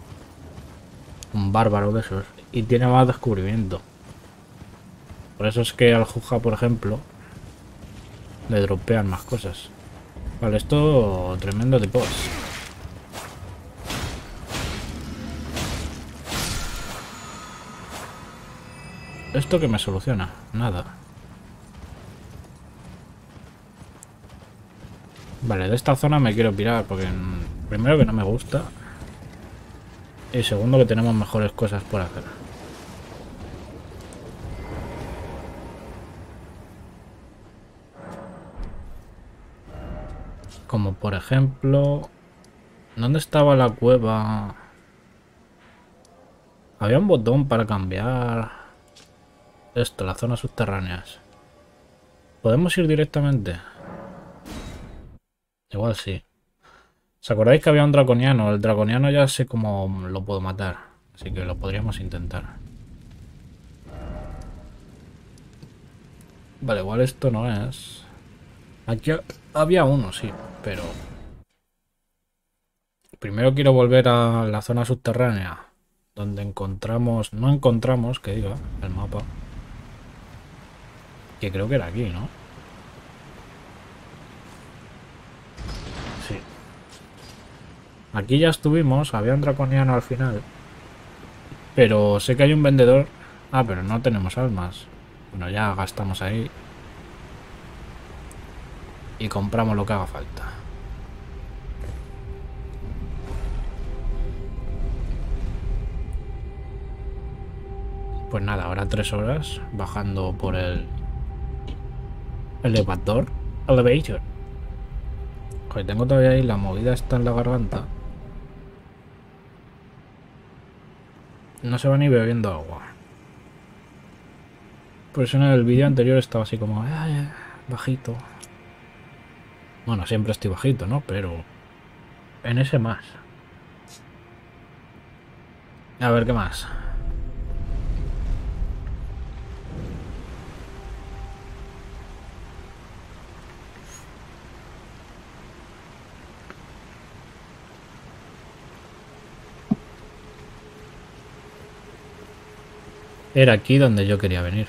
Un bárbaro de esos. Y tiene más descubrimiento. Por eso es que al Juja, por ejemplo, le dropean más cosas. Vale, esto... Tremendo de boss. ¿Esto qué me soluciona? Nada. Vale, de esta zona me quiero pirar porque primero que no me gusta y segundo que tenemos mejores cosas por hacer. Como por ejemplo... ¿Dónde estaba la cueva? Había un botón para cambiar... Esto, las zonas subterráneas. ¿Podemos ir directamente? Igual sí. ¿Os acordáis que había un draconiano? El draconiano ya sé cómo lo puedo matar. Así que lo podríamos intentar. Vale, igual esto no es... Aquí había uno, sí, pero... Primero quiero volver a la zona subterránea. Donde encontramos... No encontramos, que diga, el mapa. Que creo que era aquí, ¿no? Sí. Aquí ya estuvimos, había un draconiano al final. Pero sé que hay un vendedor. Ah, pero no tenemos almas. Bueno, ya gastamos ahí. Y compramos lo que haga falta. Pues nada, ahora tres horas bajando por el elevador. Elevator. Joder, tengo todavía ahí la movida está en la garganta. No se va ni bebiendo agua. Por eso en el vídeo anterior estaba así como... Ay, bajito. Bueno, siempre estoy bajito, ¿no? Pero... En ese más. A ver, ¿qué más? Era aquí donde yo quería venir.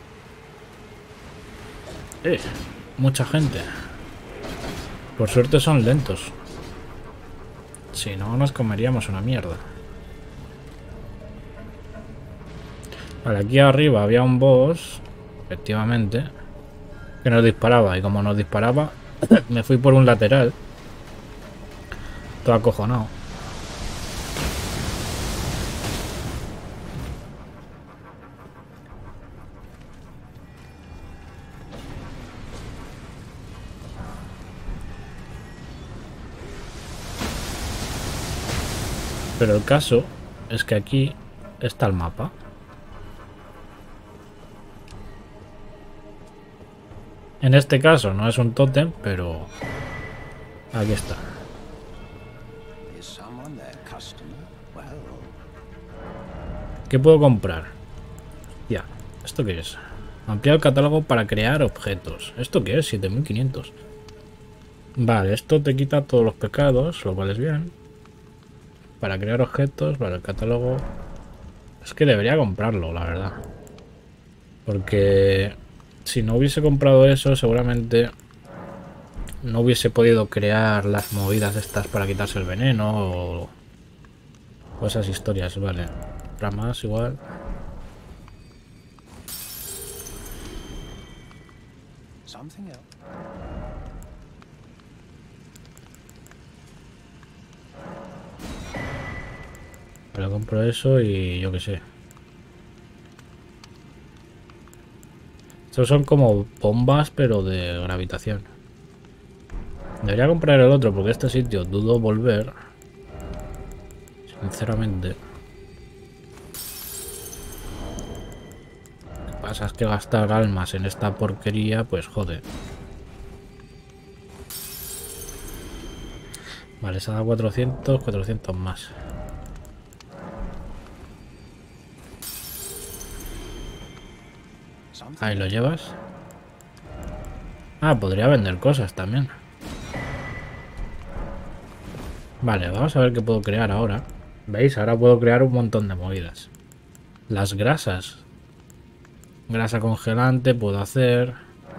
Eh, mucha gente. Por suerte son lentos. Si no, nos comeríamos una mierda. Vale, aquí arriba había un boss, efectivamente, que nos disparaba. Y como nos disparaba, me fui por un lateral. Todo acojonado. Pero el caso es que aquí está el mapa. En este caso no es un tótem, pero aquí está. ¿Qué puedo comprar? Ya, ¿esto qué es? Ampliar el catálogo para crear objetos. ¿Esto qué es? siete mil quinientos. Vale, esto te quita todos los pecados, lo cual es bien. Para crear objetos, para el catálogo... Es que debería comprarlo, la verdad. Porque si no hubiese comprado eso, seguramente no hubiese podido crear las movidas estas para quitarse el veneno o, o esas historias, vale. Ramas igual. Pero compro eso y yo qué sé. Estos son como bombas, pero de gravitación. Debería comprar el otro porque este sitio dudo volver. Sinceramente. pasa es que gastar almas en esta porquería, pues joder. Vale, se ha dado cuatrocientos, cuatrocientos más. Ahí lo llevas. Ah, podría vender cosas también. Vale, vamos a ver qué puedo crear ahora. ¿Veis? Ahora puedo crear un montón de movidas. Las grasas. Grasa congelante puedo hacer.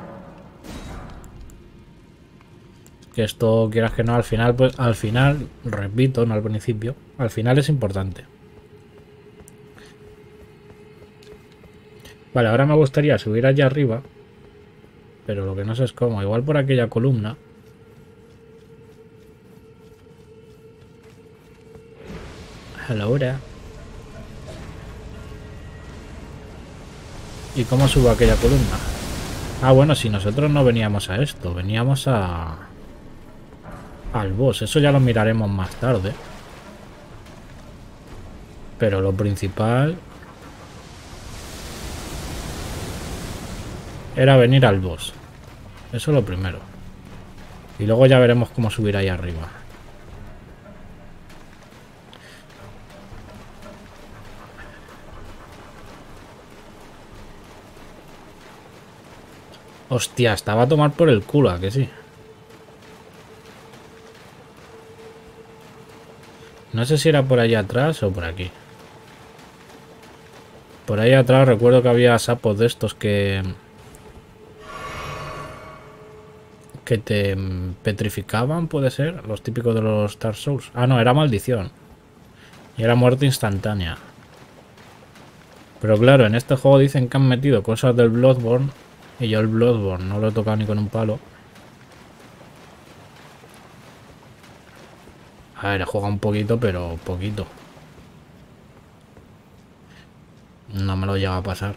Que esto, quieras que no, al final, pues al final, repito, no al principio, al final es importante. Vale, ahora me gustaría subir allá arriba. Pero lo que no sé es cómo. Igual por aquella columna. Hello there. ¿Y cómo subo aquella columna? Ah, bueno, si nosotros no veníamos a esto. Veníamos a... al boss. Eso ya lo miraremos más tarde. Pero lo principal... era venir al boss. Eso es lo primero. Y luego ya veremos cómo subir ahí arriba. Hostia, estaba a tomar por el culo, ¿a que sí? No sé si era por allá atrás o por aquí. Por ahí atrás recuerdo que había sapos de estos que... que te petrificaban, puede ser. Los típicos de los Dark Souls. Ah, no, era maldición. Y era muerte instantánea. Pero claro, en este juego dicen que han metido cosas del Bloodborne. Y yo el Bloodborne no lo he tocado ni con un palo. A ver, he jugado un poquito, pero poquito. No me lo llega a pasar.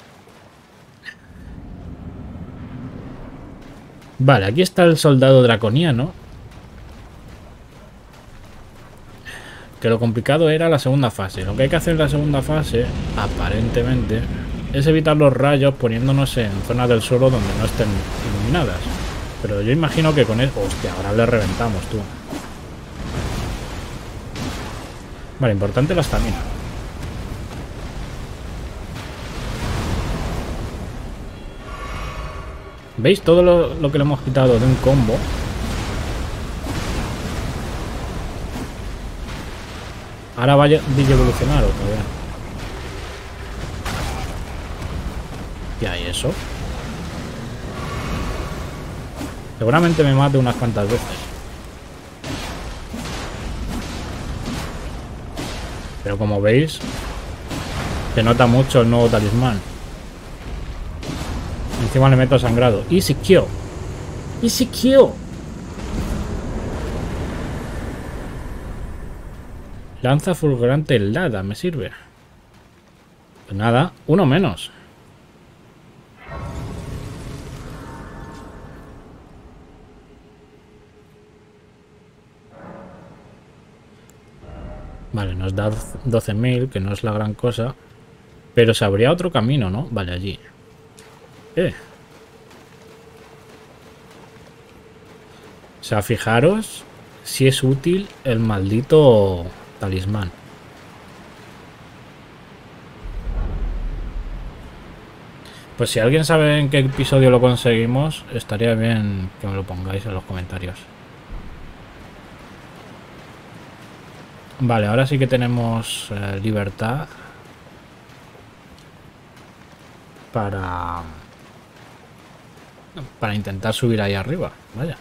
Vale, aquí está el soldado draconiano. Que lo complicado era la segunda fase. Lo que hay que hacer en la segunda fase, aparentemente, es evitar los rayos poniéndonos en zonas del suelo donde no estén iluminadas. Pero yo imagino que con eso... Hostia, ahora le reventamos, tú. Vale, importante la estamina. ¿Veis todo lo, lo que le hemos quitado de un combo? Ahora vaya a evolucionar o todavía. ¿Y hay eso? Seguramente me mate unas cuantas veces. Pero como veis, se nota mucho el nuevo talismán. Encima le meto sangrado. Easy kill. Easy kill. Lanza fulgurante helada. Me sirve. Pues nada, uno menos. Vale, nos da doce mil, que no es la gran cosa. Pero se abría otro camino, ¿no? Vale, allí. Eh. O sea, fijaros si es útil el maldito talismán. Pues si alguien sabe en qué episodio lo conseguimos, estaría bien que me lo pongáis en los comentarios. Vale, ahora sí que tenemos eh, libertad para para intentar subir ahí arriba. Vaya.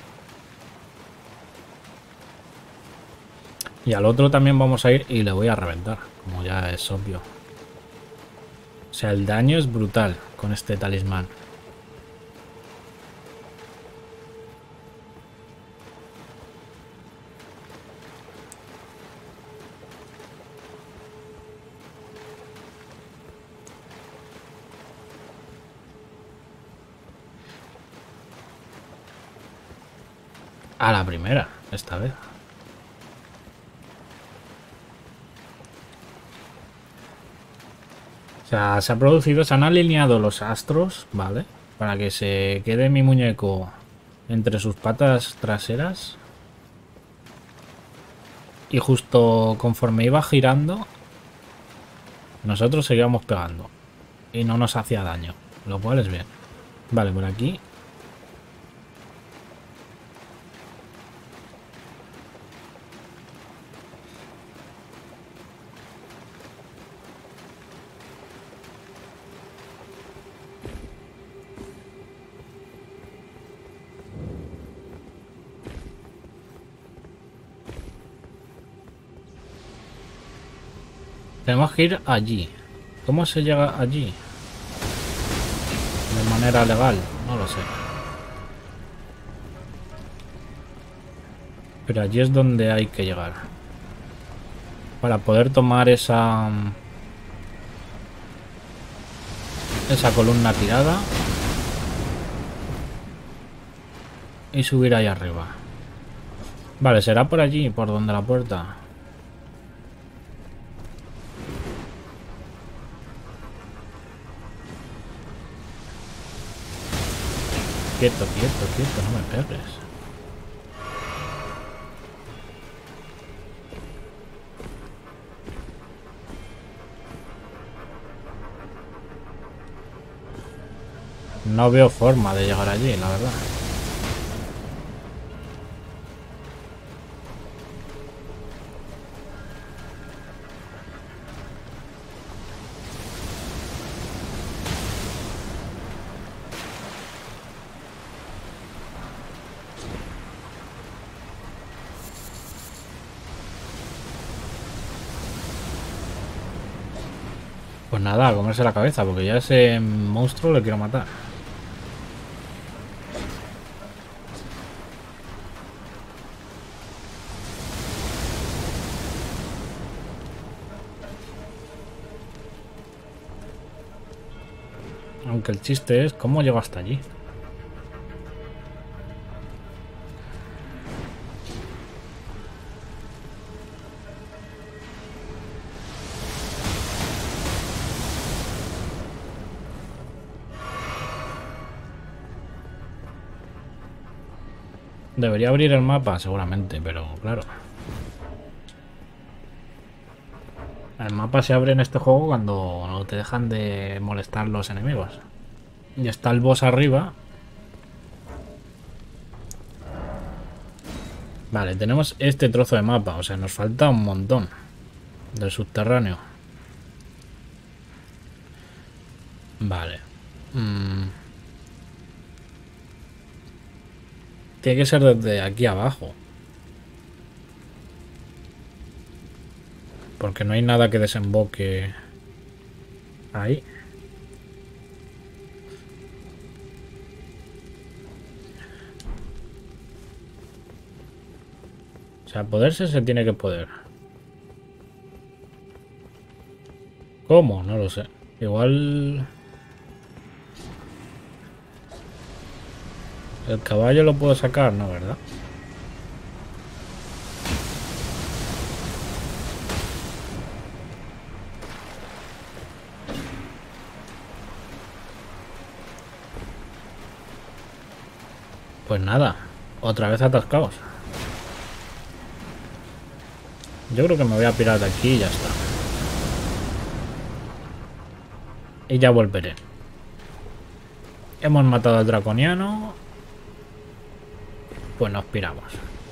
Y al otro también vamos a ir y le voy a reventar, como ya es obvio. O sea, el daño es brutal con este talismán. A la primera, esta vez. sea, se ha producido, se han alineado los astros, ¿vale? Para que se quede mi muñeco entre sus patas traseras. Y justo conforme iba girando, nosotros seguíamos pegando. Y no nos hacía daño, lo cual es bien. Vale, por aquí. Tenemos que ir allí. ¿Cómo se llega allí? De manera legal, no lo sé. Pero allí es donde hay que llegar. Para poder tomar esa... Esa columna tirada. Y subir ahí arriba. Vale, será por allí, por donde la puerta. Quieto, quieto, quieto, no me pegues. No veo forma de llegar allí, la verdad. Pues nada, a comerse la cabeza, porque ya ese monstruo le quiero matar. Aunque el chiste es cómo llego hasta allí. Debería abrir el mapa, seguramente, pero claro. El mapa se abre en este juego cuando no te dejan de molestar los enemigos. Y está el boss arriba. Vale, tenemos este trozo de mapa, o sea, nos falta un montón del subterráneo. Vale. Mm. Tiene que ser desde aquí abajo. Porque no hay nada que desemboque ahí. O sea, poderse se tiene que poder. ¿Cómo? No lo sé. Igual... El caballo lo puedo sacar, ¿no? ¿Verdad? Pues nada. Otra vez atascados. Yo creo que me voy a pirar de aquí y ya está. Y ya volveré. Hemos matado al draconiano. Pues nos piramos.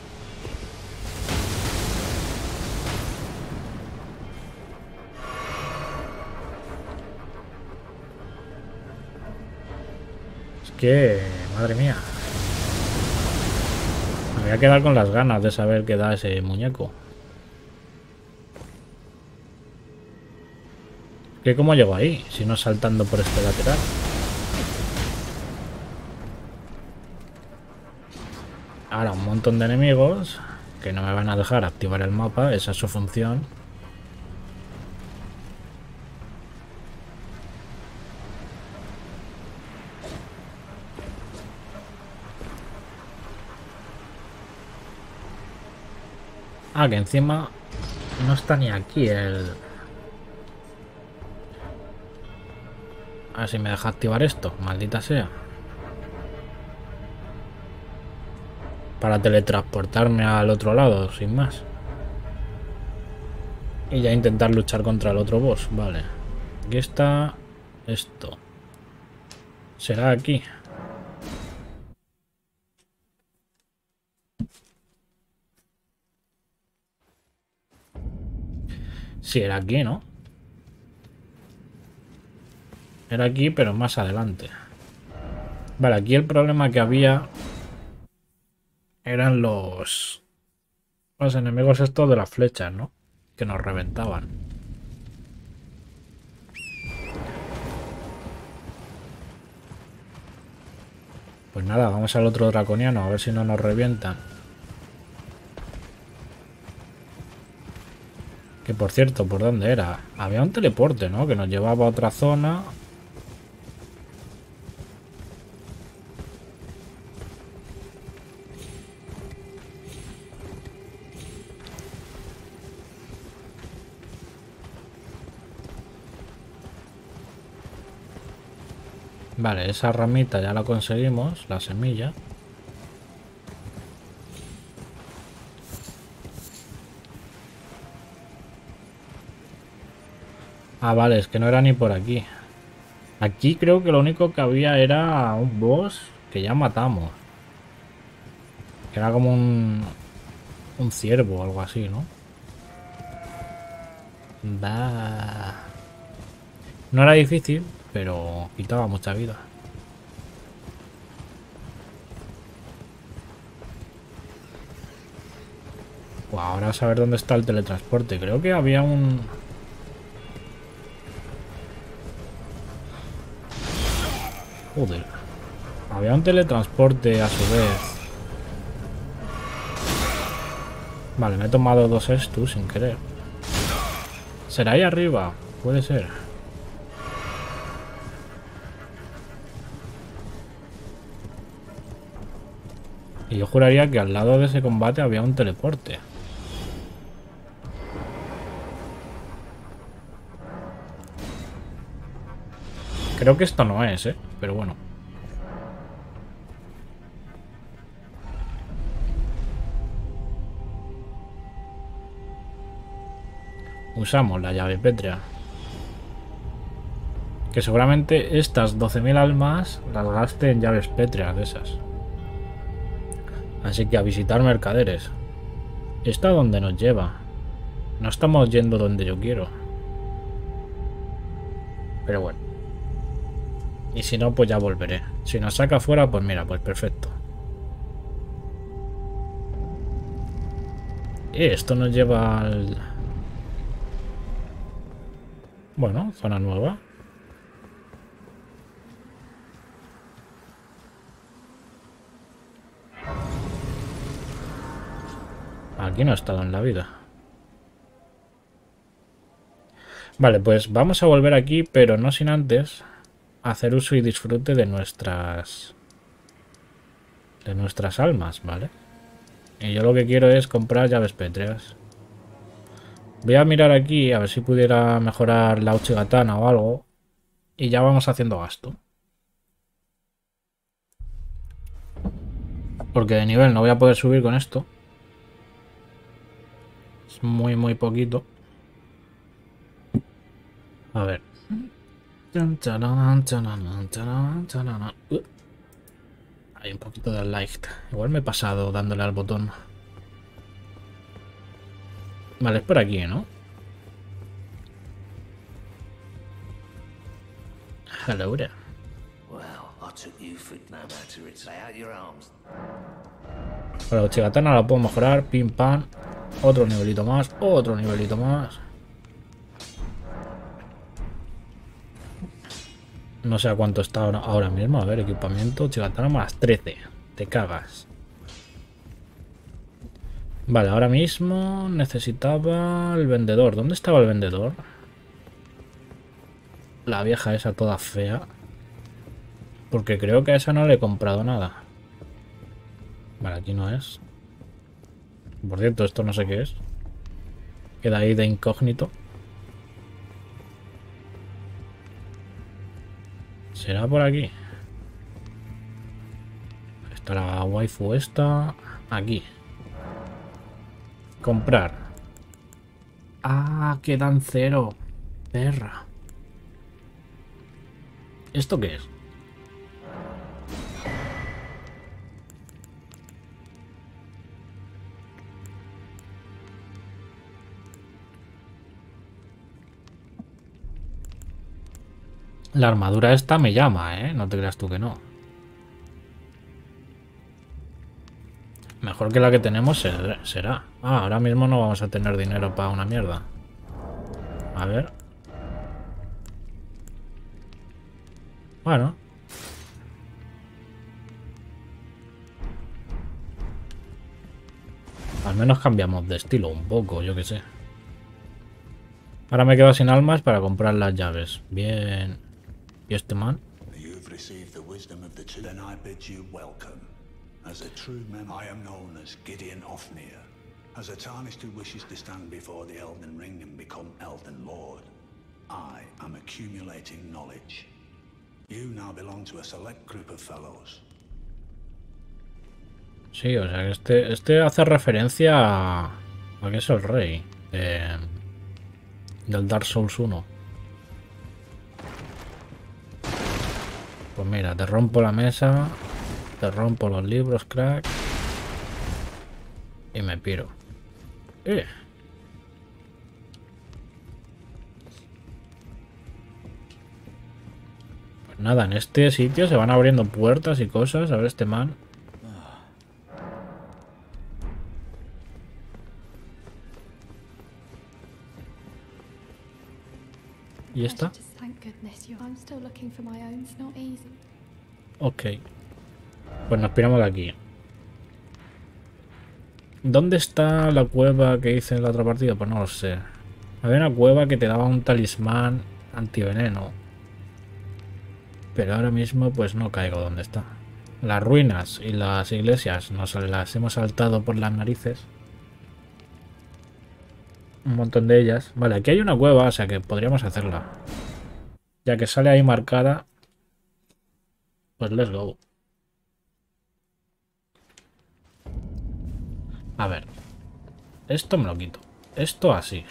Es que... Madre mía. Me voy a quedar con las ganas de saber qué da ese muñeco. ¿Qué cómo llego ahí? Si no saltando por este lateral. Ahora un montón de enemigos que no me van a dejar activar el mapa. Esa es su función. Ah, que encima no está ni aquí el... A ver si me deja activar esto, maldita sea. Para teletransportarme al otro lado, sin más. Y ya intentar luchar contra el otro boss, vale. Aquí está esto. ¿Será aquí? Sí, era aquí, ¿no? Era aquí, pero más adelante. Vale, aquí el problema que había eran los... Los enemigos estos de las flechas, ¿no? Que nos reventaban. Pues nada, vamos al otro draconiano, a ver si no nos revientan. Que por cierto, ¿por dónde era? Había un teleporte, ¿no? Que nos llevaba a otra zona. Vale, esa ramita ya la conseguimos, la semilla. Ah, vale, es que no era ni por aquí. Aquí creo que lo único que había era un boss que ya matamos. Que era como un... Un ciervo o algo así, ¿no? Va. No era difícil, pero quitaba mucha vida. Wow, ahora a saber dónde está el teletransporte. Creo que había un... Joder. Había un teletransporte a su vez. Vale, me he tomado dos estus sin querer. ¿Será ahí arriba? Puede ser. Y yo juraría que al lado de ese combate había un teleporte. Creo que esto no es, ¿eh? Pero bueno. Usamos la llave pétrea. Que seguramente estas doce mil almas las gaste en llaves pétreas de esas. Así que a visitar mercaderes. ¿Esto a dónde nos lleva? No estamos yendo donde yo quiero. Pero bueno. Y si no, pues ya volveré. Si nos saca fuera, pues mira, pues perfecto. Y esto nos lleva al... Bueno, zona nueva. Aquí no he estado en la vida. Vale, pues vamos a volver aquí, pero no sin antes hacer uso y disfrute de nuestras... De nuestras almas, ¿vale? Y yo lo que quiero es comprar llaves pétreas. Voy a mirar aquí a ver si pudiera mejorar la Uchigatana o algo. Y ya vamos haciendo gasto. Porque de nivel no voy a poder subir con esto. Es muy, muy poquito. A ver. Hay un poquito de light. Igual me he pasado dándole al botón. Vale, es por aquí, ¿no? Hello there. Bueno, Uchigatana la puedo mejorar. Pim pam. Otro nivelito más. Otro nivelito más. No sé a cuánto está ahora mismo. A ver, equipamiento. Uchigatana más trece. Te cagas. Vale, ahora mismo necesitaba el vendedor. ¿Dónde estaba el vendedor? La vieja esa toda fea. Porque creo que a esa no le he comprado nada. Vale, aquí no es. Por cierto, esto no sé qué es. Queda ahí de incógnito. ¿Será por aquí? Está la waifu esta. Aquí. Comprar. Ah, quedan cero. Perra. ¿Esto qué es? La armadura esta me llama, ¿eh? No te creas tú que no. Mejor que la que tenemos será. Ah, ahora mismo no vamos a tener dinero para una mierda. A ver. Bueno. Al menos cambiamos de estilo un poco, yo que sé. Ahora me quedo sin almas para comprar las llaves. Bien. ¿Y este man? As a true member, I am known as Gideon Ofnir. As a Tarnished who wishes to stand before the Elden Ring and become Elden Lord, I am accumulating knowledge. You now belong to a select group of fellows. Sí, o sea que este, este hace referencia a, a que es el rey de, del Dark Souls uno. Pues mira, te rompo la mesa. Te rompo los libros, crack. Y me piro. Eh. Pues nada, en este sitio se van abriendo puertas y cosas. A ver este man. ¿Y esta? Ok. Pues nos piramos de aquí. ¿Dónde está la cueva que hice en la otra partida? Pues no lo sé. Había una cueva que te daba un talismán antiveneno. Pero ahora mismo pues no caigo dónde está. Las ruinas y las iglesias nos las hemos saltado por las narices. Un montón de ellas. Vale, aquí hay una cueva, o sea que podríamos hacerla. Ya que sale ahí marcada. Pues let's go. A ver. Esto me lo quito. Esto así.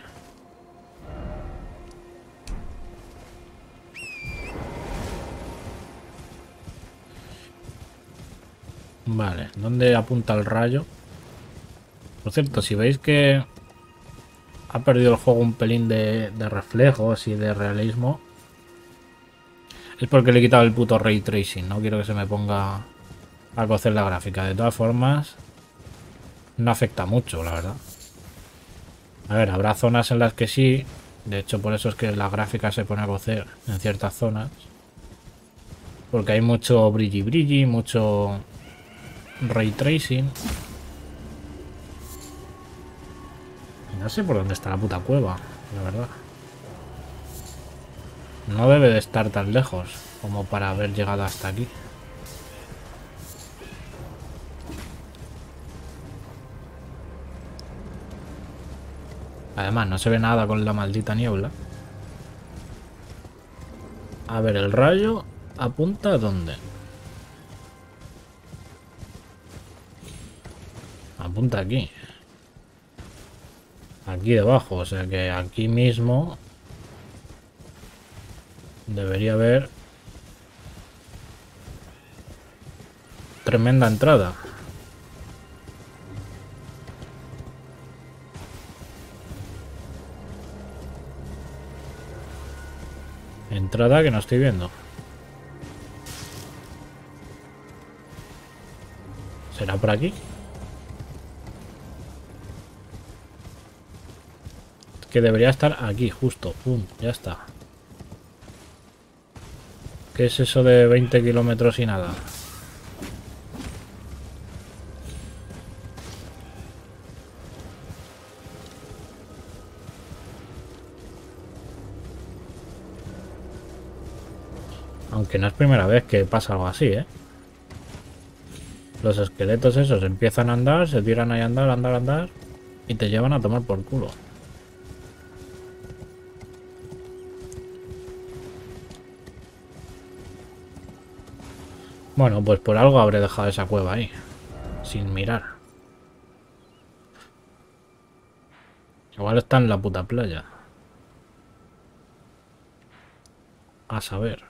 Vale, ¿dónde apunta el rayo? Por cierto, si veis que ha perdido el juego un pelín de, de reflejos y de realismo, es porque le he quitado el puto ray tracing. No quiero que se me ponga a cocer la gráfica. De todas formas, no afecta mucho, la verdad. A ver, habrá zonas en las que sí. De hecho, por eso es que la gráfica se pone a cocer en ciertas zonas. Porque hay mucho brilli brilli, mucho ray tracing. Y no sé por dónde está la puta cueva, la verdad. No debe de estar tan lejos como para haber llegado hasta aquí. Además, no se ve nada con la maldita niebla. A ver, el rayo apunta a dónde. Apunta aquí. Aquí debajo, o sea que aquí mismo debería haber tremenda entrada. Entrada que no estoy viendo. ¿Será por aquí? Que debería estar aquí, justo. Pum, ya está. ¿Qué es eso de veinte kilómetros y nada? Aunque no es primera vez que pasa algo así, ¿eh? Los esqueletos esos empiezan a andar, se tiran ahí a andar, andar, andar y te llevan a tomar por culo. Bueno, pues por algo habré dejado esa cueva ahí. Sin mirar. Igual está en la puta playa. A saber.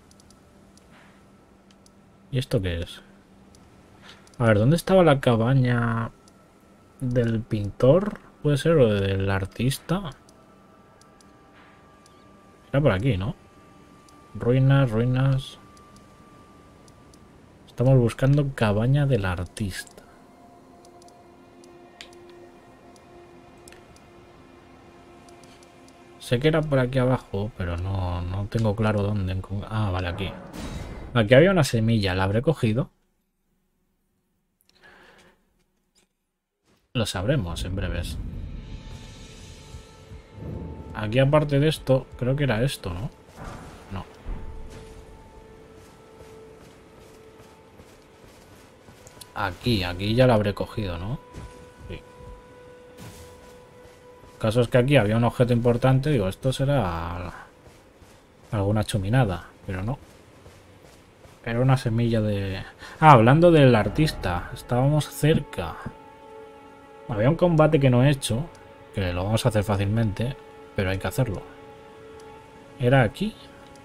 ¿Y esto qué es? A ver, ¿dónde estaba la cabaña del pintor? ¿Puede ser? ¿O del artista? Era por aquí, ¿no? Ruinas, ruinas... Estamos buscando cabaña del artista. Sé que era por aquí abajo, pero no, no tengo claro dónde. Ah, vale, aquí. Aquí había una semilla, ¿la habré cogido? Lo sabremos en breves. Aquí aparte de esto, creo que era esto, ¿no? No. Aquí, aquí ya lo habré cogido, ¿no? Sí. El caso es que aquí había un objeto importante. Digo, esto será alguna chuminada, pero no. Era una semilla de... Ah, hablando del artista. Estábamos cerca. Había un combate que no he hecho, que lo vamos a hacer fácilmente, pero hay que hacerlo. ¿Era aquí?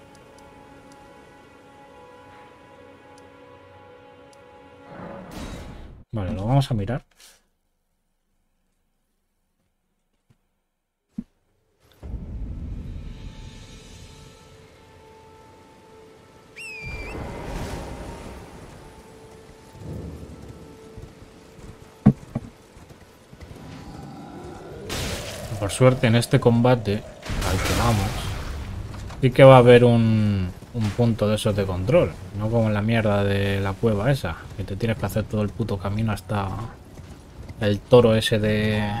Vale, lo vamos a mirar. Por suerte en este combate al que vamos, sí que va a haber un, un punto de esos de control. No como en la mierda de la cueva esa, que te tienes que hacer todo el puto camino hasta el toro ese de...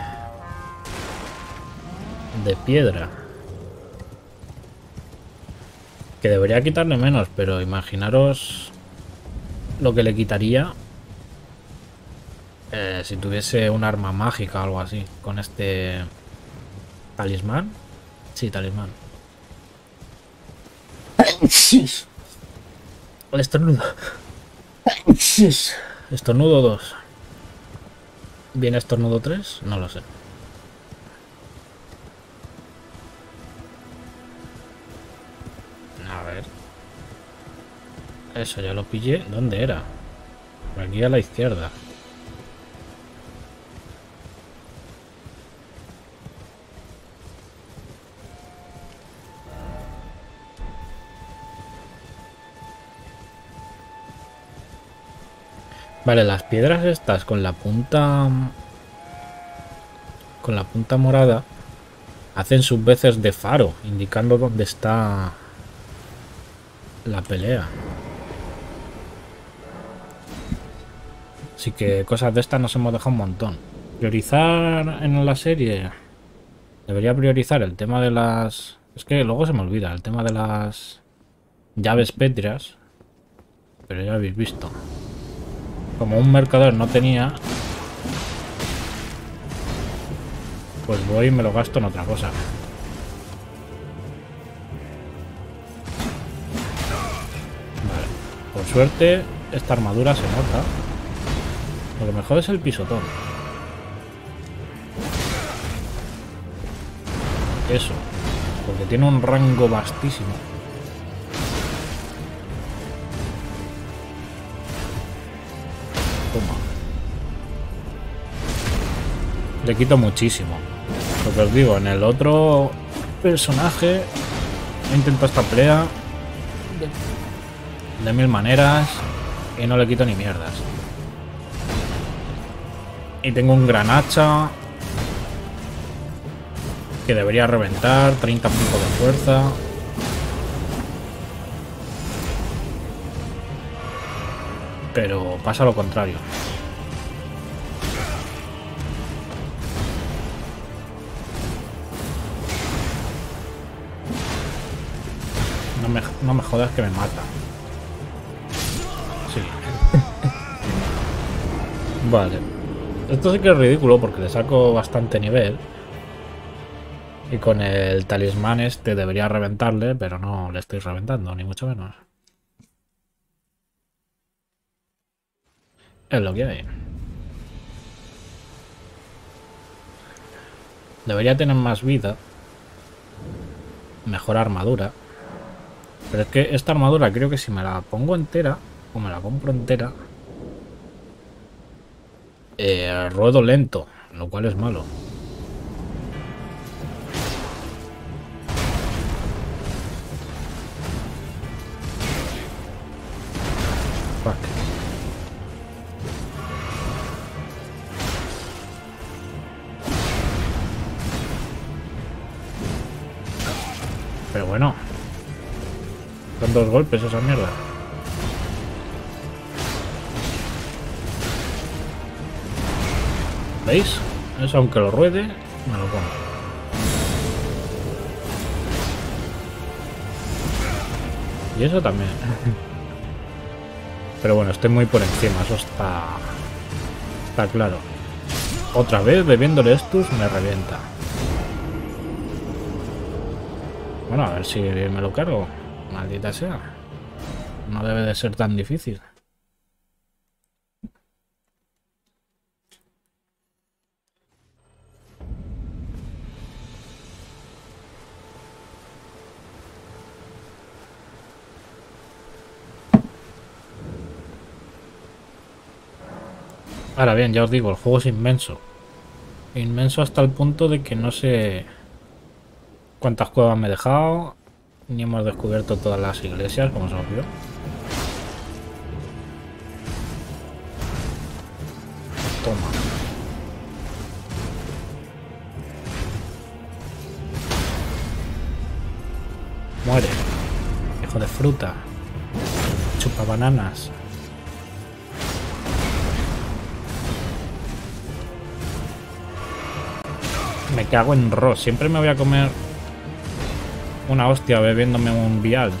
de piedra. Que debería quitarle menos, pero imaginaros lo que le quitaría eh, si tuviese un arma mágica o algo así con este talismán. Sí, talismán. El estornudo. Estornudo dos. ¿Viene estornudo tres? No lo sé. A ver. Eso ya lo pillé. ¿Dónde era? Por aquí a la izquierda. Vale, las piedras estas con la punta... con la punta morada hacen sus veces de faro, indicando dónde está la pelea. Así que cosas de estas nos hemos dejado un montón. Priorizar en la serie. Debería priorizar el tema de las... Es que luego se me olvida el tema de las llaves pétreas. Pero ya habéis visto. Como un mercader no tenía, pues voy y me lo gasto en otra cosa. Vale. Por suerte, esta armadura se nota. Lo que mejor es el pisotón. Eso. Porque tiene un rango vastísimo. Toma. Le quito muchísimo. Lo que os digo, en el otro personaje he intentado esta pelea de, de mil maneras y no le quito ni mierdas. Y tengo un gran hacha que debería reventar, treinta puntos de fuerza. Pero pasa lo contrario. No me, no me jodas que me mata. Sí. Vale. Esto sí que es ridículo porque le saco bastante nivel. Y con el talismán este debería reventarle, pero no le estoy reventando, ni mucho menos. Es lo que hay. Debería tener más vida. Mejor armadura. Pero es que esta armadura creo que si me la pongo entera, o me la compro entera, eh, ruedo lento, lo cual es malo. Fuck. Pero bueno, son dos golpes esa mierda. ¿Veis? Eso aunque lo ruede, me lo pongo. Y eso también. Pero bueno, estoy muy por encima, eso está... Está claro. Otra vez bebiéndole estos me revienta. Bueno, a ver si me lo cargo. Maldita sea. No debe de ser tan difícil. Ahora bien, ya os digo, el juego es inmenso. Inmenso hasta el punto de que no sé cuántas cuevas me he dejado. Ni hemos descubierto todas las iglesias, como se nos vio. Toma. Muere. Hijo de fruta. Chupa bananas. Me cago en Ross. Siempre me voy a comer una hostia bebiéndome un vial.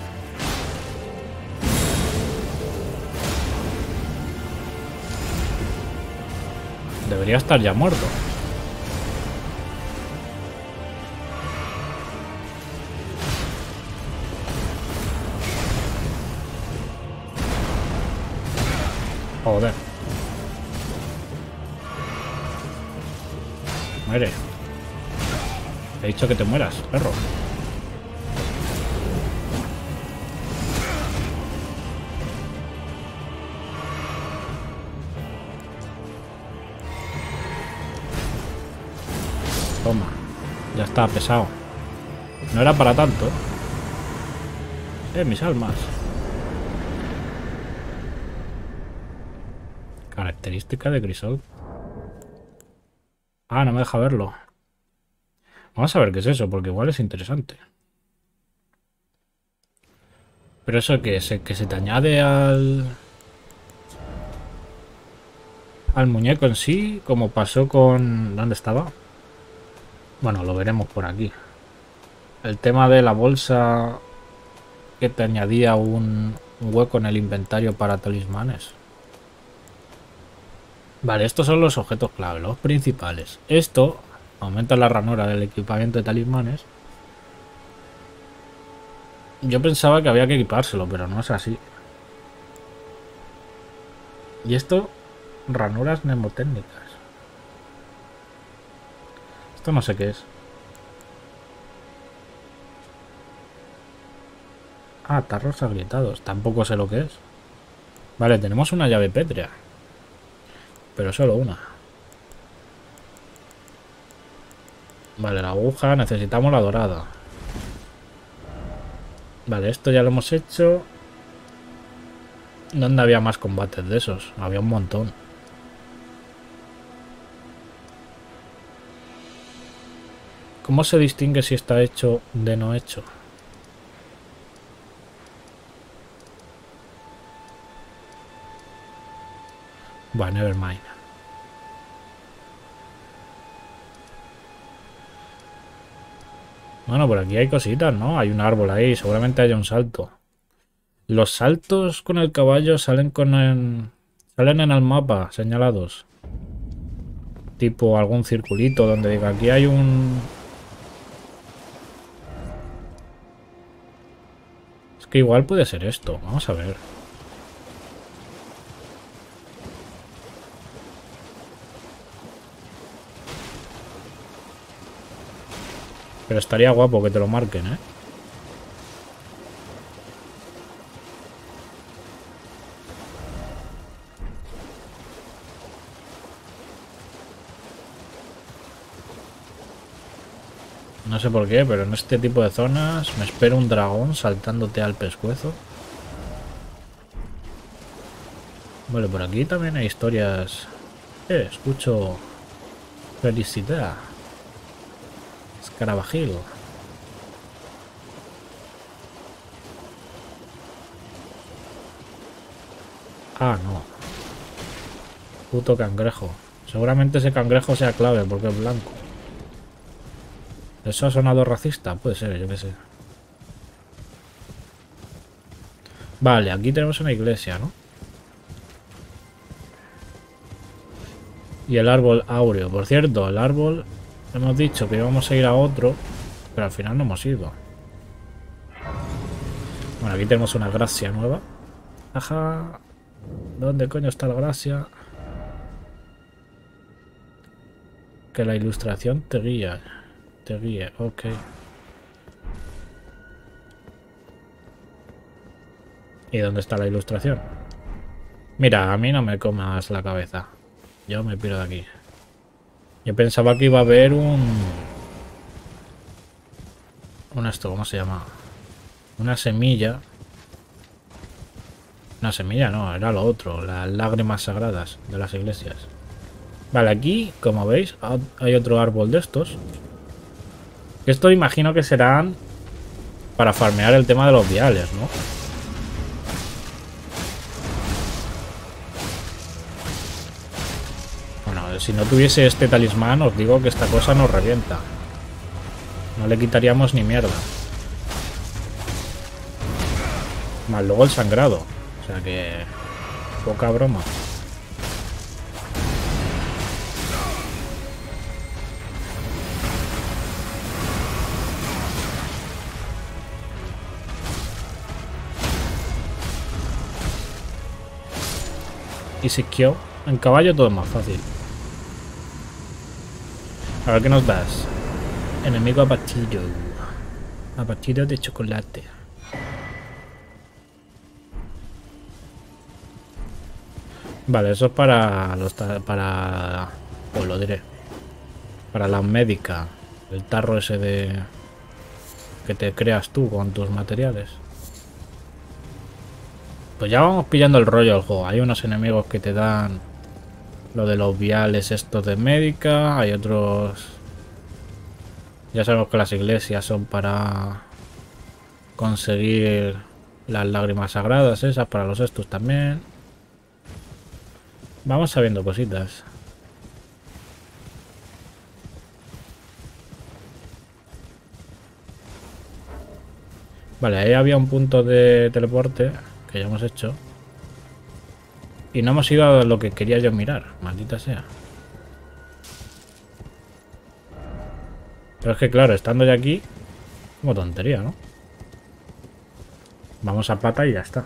Debería estar ya muerto. Joder. Muere. Te he dicho que te mueras, perro. Toma. Ya está, pesado. No era para tanto. Eh, mis almas. Característica de Crisol. Ah, no me deja verlo. Vamos a ver qué es eso, porque igual es interesante. Pero eso que se, que se te añade al... al muñeco en sí, como pasó con... ¿Dónde estaba? Bueno, lo veremos por aquí. El tema de la bolsa que te añadía un, un hueco en el inventario para talismanes. Vale, estos son los objetos clave, los principales. Esto aumenta la ranura del equipamiento de talismanes. Yo pensaba que había que equipárselo, pero no es así. Y esto, ranuras mnemotécnicas. Esto no sé qué es. Ah, tarros agrietados. Tampoco sé lo que es. Vale, tenemos una llave pétrea. Pero solo una. Vale, la aguja. Necesitamos la dorada. Vale, esto ya lo hemos hecho. ¿Dónde había más combates de esos? Había un montón. ¿Cómo se distingue si está hecho de no hecho? Bueno, nevermind. Bueno, por aquí hay cositas, ¿no? Hay un árbol ahí, seguramente haya un salto. Los saltos con el caballo salen con el... salen en el mapa, señalados. Tipo algún circulito donde diga aquí hay un... Es que igual puede ser esto, vamos a ver. Pero estaría guapo que te lo marquen, ¿eh? No sé por qué, pero en este tipo de zonas me espero un dragón saltándote al pescuezo. Vale, por aquí también hay historias. Eh, escucho felicidad. Escarabajil. Ah, no. Puto cangrejo. Seguramente ese cangrejo sea clave porque es blanco. ¿Eso ha sonado racista? Puede ser, yo qué sé. Vale, aquí tenemos una iglesia, ¿no? Y el árbol áureo. Por cierto, el árbol... Hemos dicho que íbamos a ir a otro, pero al final no hemos ido. Bueno, aquí tenemos una gracia nueva. Ajá. ¿Dónde coño está la gracia? Que la ilustración te guía. Te guíe, ok. ¿Y dónde está la ilustración? Mira, a mí no me comas la cabeza. Yo me piro de aquí. Yo pensaba que iba a haber un... Un esto, ¿cómo se llama? Una semilla. Una semilla no, era lo otro. Las lágrimas sagradas de las iglesias. Vale, aquí, como veis, hay otro árbol de estos. Esto imagino que serán para farmear el tema de los viales, ¿no? Bueno, si no tuviese este talismán, os digo que esta cosa nos revienta. No le quitaríamos ni mierda. Más luego el sangrado. O sea que... Poca broma. Y se quedó. En caballo todo es más fácil. A ver qué nos das. Enemigo abatido. Abatido de chocolate. Vale, eso es para los para pues lo diré. Para la médica. El tarro ese de que te creas tú con tus materiales. Pues ya vamos pillando el rollo del juego. Hay unos enemigos que te dan lo de los viales estos de médica. Hay otros... Ya sabemos que las iglesias son para conseguir las lágrimas sagradas esas. Para los estos también. Vamos sabiendo cositas. Vale, ahí había un punto de teleporte que ya hemos hecho. Y no hemos ido a lo que quería yo mirar. Maldita sea. Pero es que claro, estando ya aquí... Como tontería, ¿no? Vamos a pata y ya está.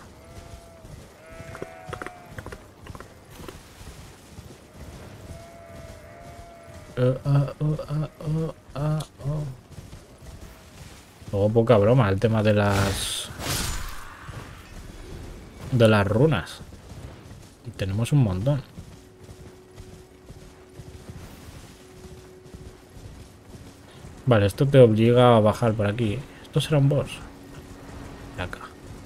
Uh, uh, uh, uh, uh, uh. Luego poca broma el tema de las... De las runas. Y tenemos un montón. Vale, esto te obliga a bajar por aquí. Esto será un boss. De acá.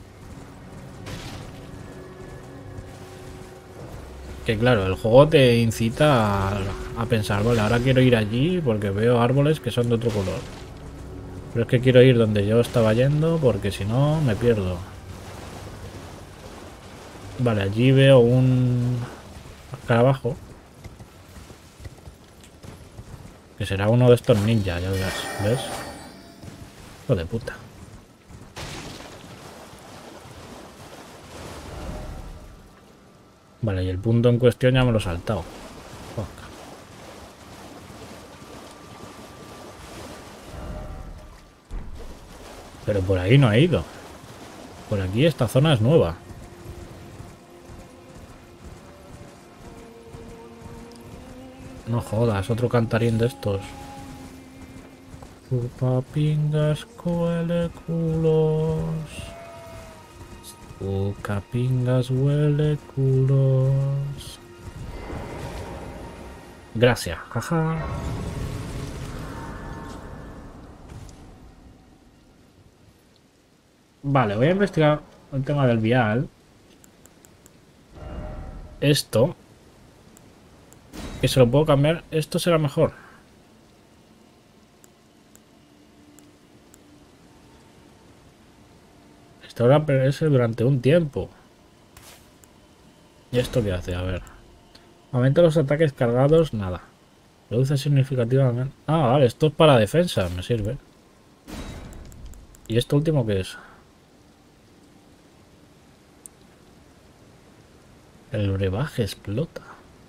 Que claro, el juego te incita a, a pensar, vale, ahora quiero ir allí porque veo árboles que son de otro color. Pero es que quiero ir donde yo estaba yendo porque si no me pierdo. Vale, allí veo un escarabajo. Que será uno de estos ninjas, ya verás. ¿Ves? Hijo de puta. Vale, y el punto en cuestión ya me lo he saltado. Fuck. Pero por ahí no he ido. Por aquí esta zona es nueva. No jodas, otro cantarín de estos. Chupapingas huele culos. Chupapingas huele culos. Gracias, jaja. Vale, voy a investigar el tema del vial. Esto, que se lo puedo cambiar, esto será mejor. Esto ahora perece durante un tiempo. ¿Y esto qué hace? A ver. Aumenta los ataques cargados, nada. Reduce significativamente. Ah, vale, esto es para defensa, me sirve. ¿Y esto último qué es? El brebaje explota.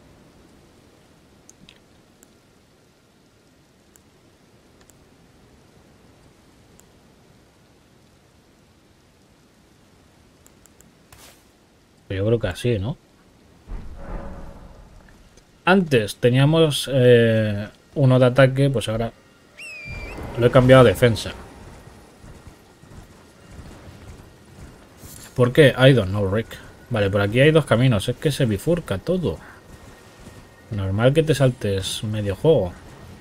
Yo creo que así, ¿no? Antes teníamos eh, uno de ataque, pues ahora lo he cambiado a defensa. ¿Por qué? I don't know, Rick. Vale, por aquí hay dos caminos. Es que se bifurca todo. Normal que te saltes medio juego.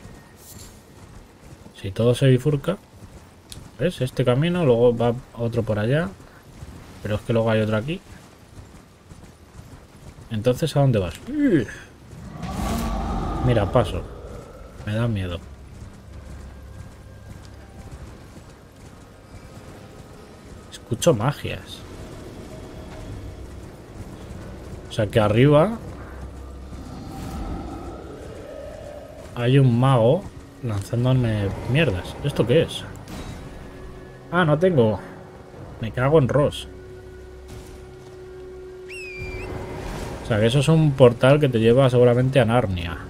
Si todo se bifurca. ¿Ves? Este camino, luego va otro por allá. Pero es que luego hay otro aquí. Entonces, ¿a dónde vas? Mira, paso. Me da miedo. Escucho magias. O sea que arriba hay un mago lanzándome mierdas. ¿Esto qué es? Ah, no tengo. Me cago en Ross. O sea que eso es un portal que te lleva seguramente a Narnia.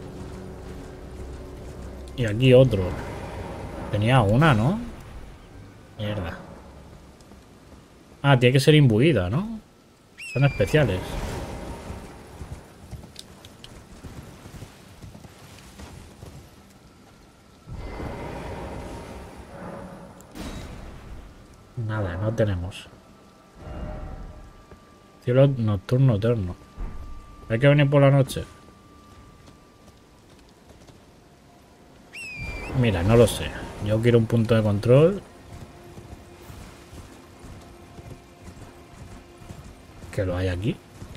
Y aquí otro. Tenía una, ¿no? Mierda. Ah, tiene que ser imbuida, ¿no? Son especiales. Nada, no tenemos. Cielo nocturno eterno. Hay que venir por la noche. Mira, no lo sé. Yo quiero un punto de control. Que lo hay aquí.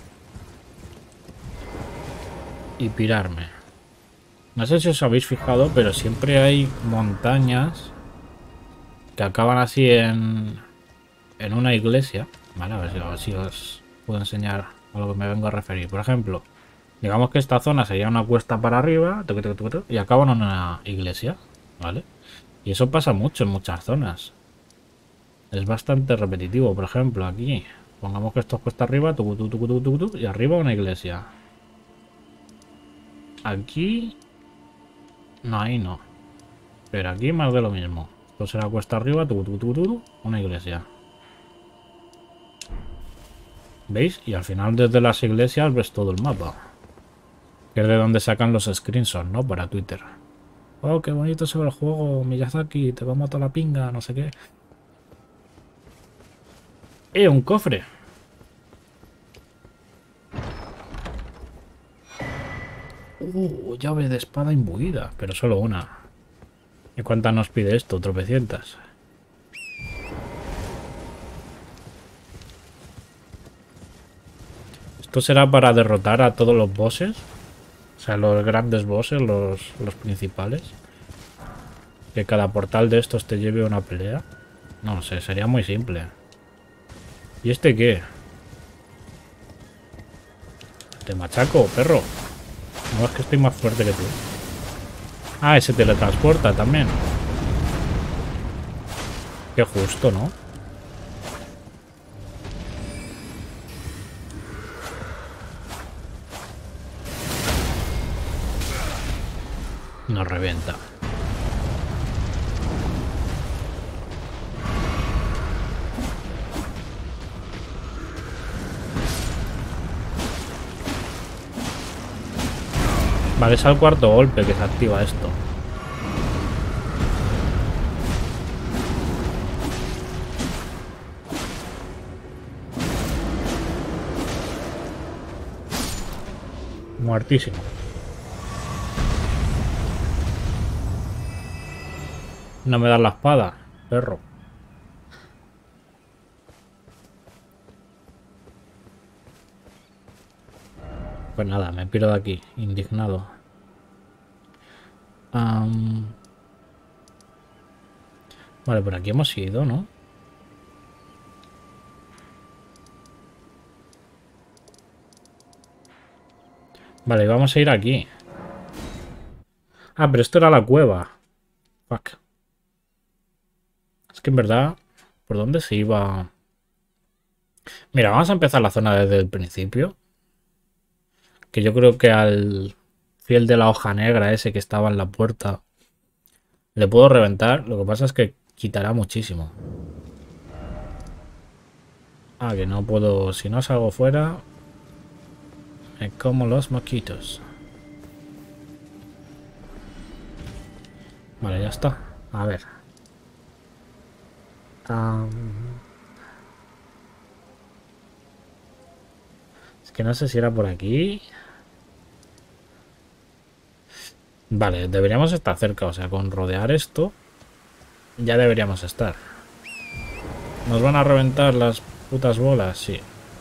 Y pirarme. No sé si os habéis fijado, pero siempre hay montañas que acaban así en, en una iglesia. Vale, a ver si, a ver si os puedo enseñar a lo que me vengo a referir. Por ejemplo, digamos que esta zona sería una cuesta para arriba y acaban en una iglesia. ¿Vale? Y eso pasa mucho en muchas zonas. Es bastante repetitivo. Por ejemplo, aquí, pongamos que esto es cuesta arriba, tucu, tucu, tucu, tucu, tucu, y arriba una iglesia. Aquí... No, ahí no. Pero aquí más de lo mismo. Esto será cuesta arriba, tucu, tucu, tucu, tucu, una iglesia. ¿Veis? Y al final desde las iglesias ves todo el mapa. Que es de donde sacan los screenshots, ¿no? Para Twitter. Oh, qué bonito se ve el juego, Miyazaki, te vamos a toda la pinga, no sé qué. ¡Eh, un cofre! Uh, llave de espada imbuida, pero solo una. ¿Y cuántas nos pide esto? Tropecientas. ¿Esto será para derrotar a todos los bosses? O sea, los grandes bosses, los, los principales. Que cada portal de estos te lleve a una pelea. No sé, sería muy simple. ¿Y este qué? Te machaco, perro. No es que estoy más fuerte que tú. Ah, ese teletransporta también. Qué justo, ¿no? Nos revienta. Vale, es al cuarto golpe que se activa esto. Muertísimo. No me das la espada, perro. Pues nada, me piro de aquí, indignado. Um... Vale, por aquí hemos ido, ¿no? Vale, vamos a ir aquí. Ah, pero esto era la cueva. Fuck. Es que en verdad, ¿por dónde se iba? Mira, vamos a empezar la zona desde el principio. Que yo creo que al fiel de la hoja negra ese que estaba en la puerta le puedo reventar. Lo que pasa es que quitará muchísimo. Ah, que no puedo... Si no salgo fuera... Me como los moquitos. Vale, ya está. A ver. Um... Es que no sé si era por aquí. Vale, deberíamos estar cerca. O sea, con rodear esto ya deberíamos estar. ¿Nos van a reventar las putas bolas? Sí.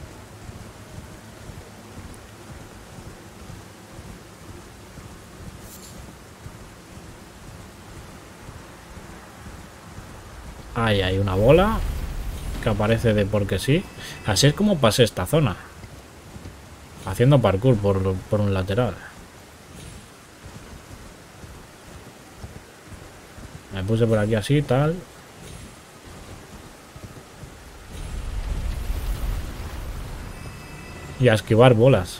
Ahí hay una bola que aparece de porque sí. Así es como pasé esta zona. Haciendo parkour por, por un lateral. Me puse por aquí así, tal. Y a esquivar bolas.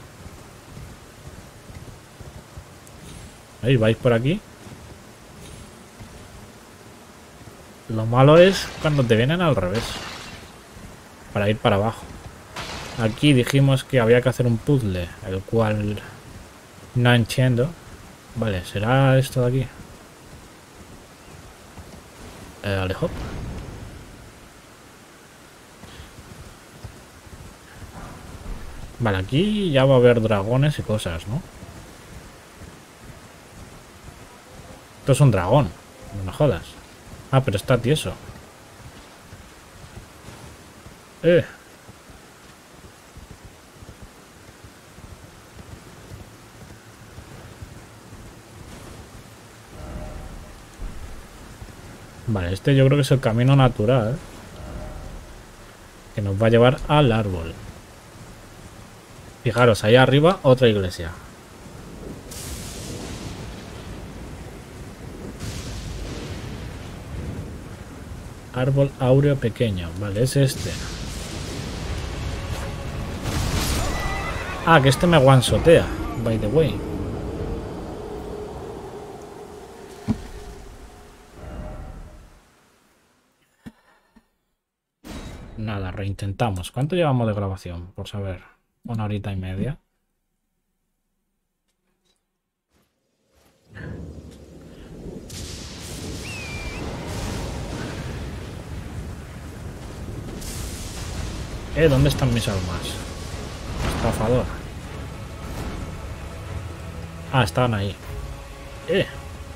¿Veis? ¿Vais por aquí? Lo malo es cuando te vienen al revés. Para ir para abajo. Aquí dijimos que había que hacer un puzzle, el cual no entiendo. Vale, ¿será esto de aquí? Eh, Alejo. Vale, aquí ya va a haber dragones y cosas, ¿no? Esto es un dragón, no me jodas. Ah, pero está tieso. Eh. Vale, este yo creo que es el camino natural que nos va a llevar al árbol. Fijaros, ahí arriba otra iglesia. Árbol áureo pequeño. Vale, es este. Ah, que este me one-shotea, by the way. Nada, reintentamos. ¿Cuánto llevamos de grabación? Por saber. Una horita y media. Eh, ¿dónde están mis armas? Estafador. Ah, estaban ahí. Eh.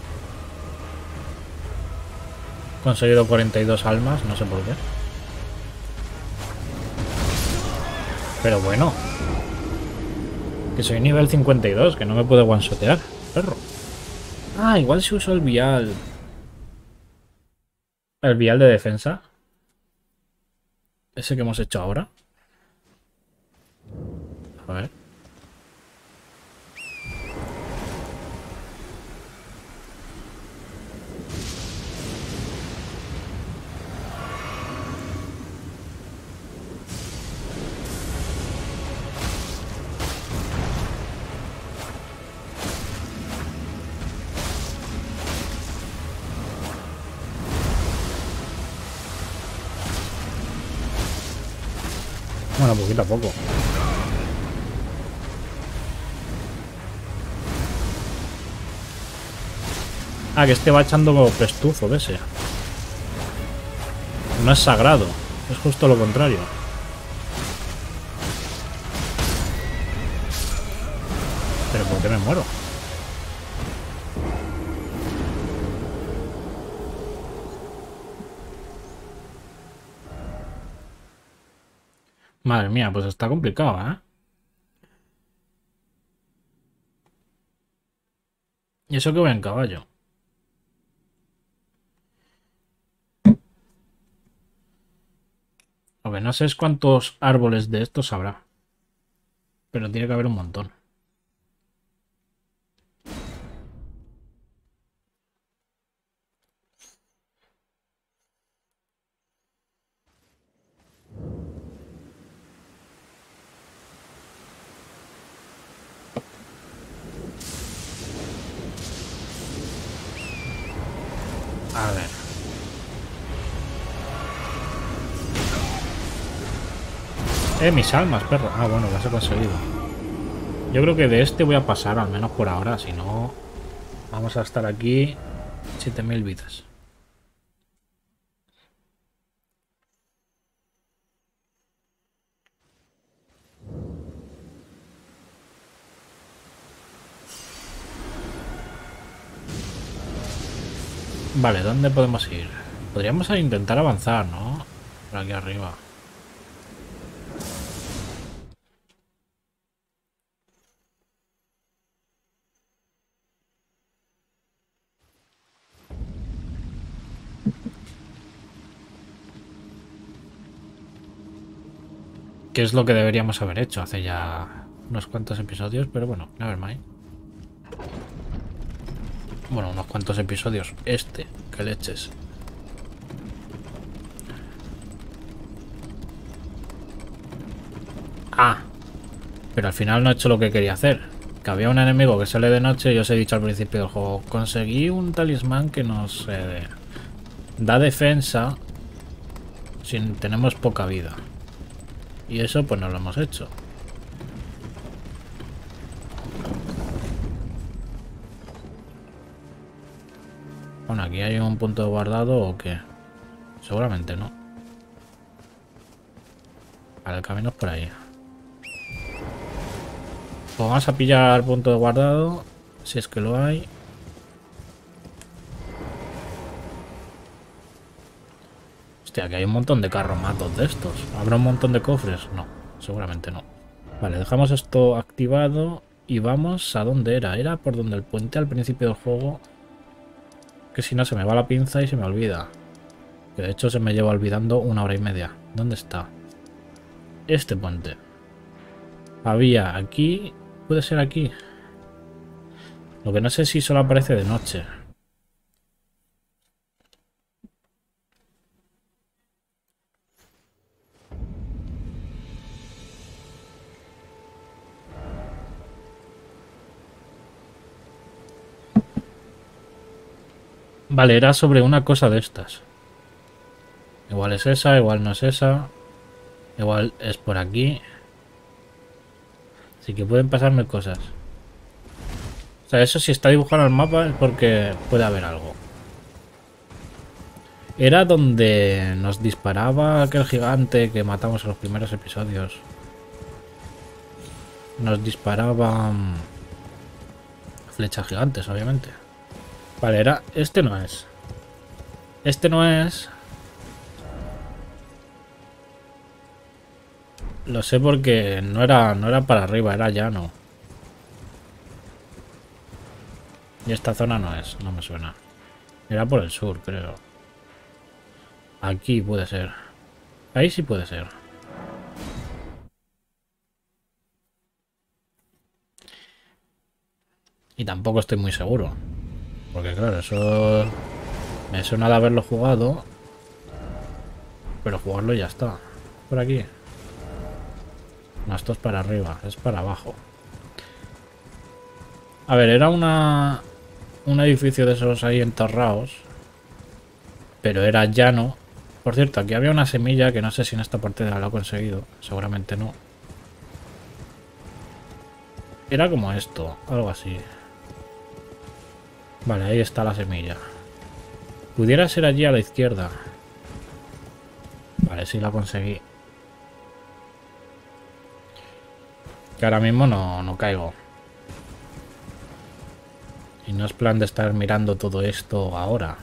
He conseguido cuarenta y dos almas, no sé por qué. Pero bueno. Que soy nivel cincuenta y dos, que no me puedo one-shotear, perro. Ah, igual se usó el vial. El vial de defensa. Ese que hemos hecho ahora. A ver. Bueno, poquito a poco. Ah, que este va echando prestufo de ese. No es sagrado, es justo lo contrario. ¿Pero que me muero. Madre mía, pues está complicado, ¿eh? Y eso que voy en caballo. A ver, no sé cuántos árboles de estos habrá. Pero tiene que haber un montón. A ver. Eh, mis almas, perro. Ah, bueno, las he conseguido. Yo creo que de este voy a pasar, al menos por ahora. Si no, vamos a estar aquí siete mil vidas. Vale, ¿dónde podemos ir? Podríamos intentar avanzar, ¿no? Por aquí arriba. Que es lo que deberíamos haber hecho hace ya unos cuantos episodios, pero bueno, nevermind. Bueno, unos cuantos episodios. Este, que leches. Ah, pero al final no he hecho lo que quería hacer. Que había un enemigo que sale de noche y os he dicho al principio del juego. Conseguí un talismán que nos eh, da defensa si tenemos poca vida. Y eso pues no lo hemos hecho. Bueno, aquí hay un punto de guardado o qué. Seguramente no. Vale, el camino es por ahí. Pues vamos a pillar punto de guardado. Si es que lo hay. Hostia, que hay un montón de carromatos de estos. ¿Habrá un montón de cofres? No, seguramente no. Vale, dejamos esto activado y vamos a dónde era. Era por donde el puente al principio del juego. Que si no se me va la pinza y se me olvida. Que de hecho se me lleva olvidando una hora y media. ¿Dónde está? Este puente. Había aquí. Puede ser aquí. Lo que no sé si solo aparece de noche. Vale, era sobre una cosa de estas. Igual es esa, igual no es esa. Igual es por aquí. Así que pueden pasarme cosas. O sea, eso si está dibujado en el mapa es porque puede haber algo. Era donde nos disparaba aquel gigante que matamos en los primeros episodios. Nos disparaba flechas gigantes, obviamente. Vale, era... Este no es. Este no es... Lo sé porque no era, no era para arriba, era llano. Y esta zona no es, no me suena. Era por el sur, creo. Aquí puede ser. Ahí sí puede ser. Y tampoco estoy muy seguro. Porque claro, eso... Me suena de haberlo jugado. Pero jugarlo y ya está. Por aquí. No, esto es para arriba, es para abajo. A ver, era una... Un edificio de esos ahí enterrados. Pero era llano. Por cierto, aquí había una semilla que no sé si en esta partida la he conseguido. Seguramente no. Era como esto, algo así. Vale, ahí está la semilla. Pudiera ser allí a la izquierda. Vale, sí la conseguí. Que ahora mismo no, no caigo. Y no es plan de estar mirando todo esto ahora.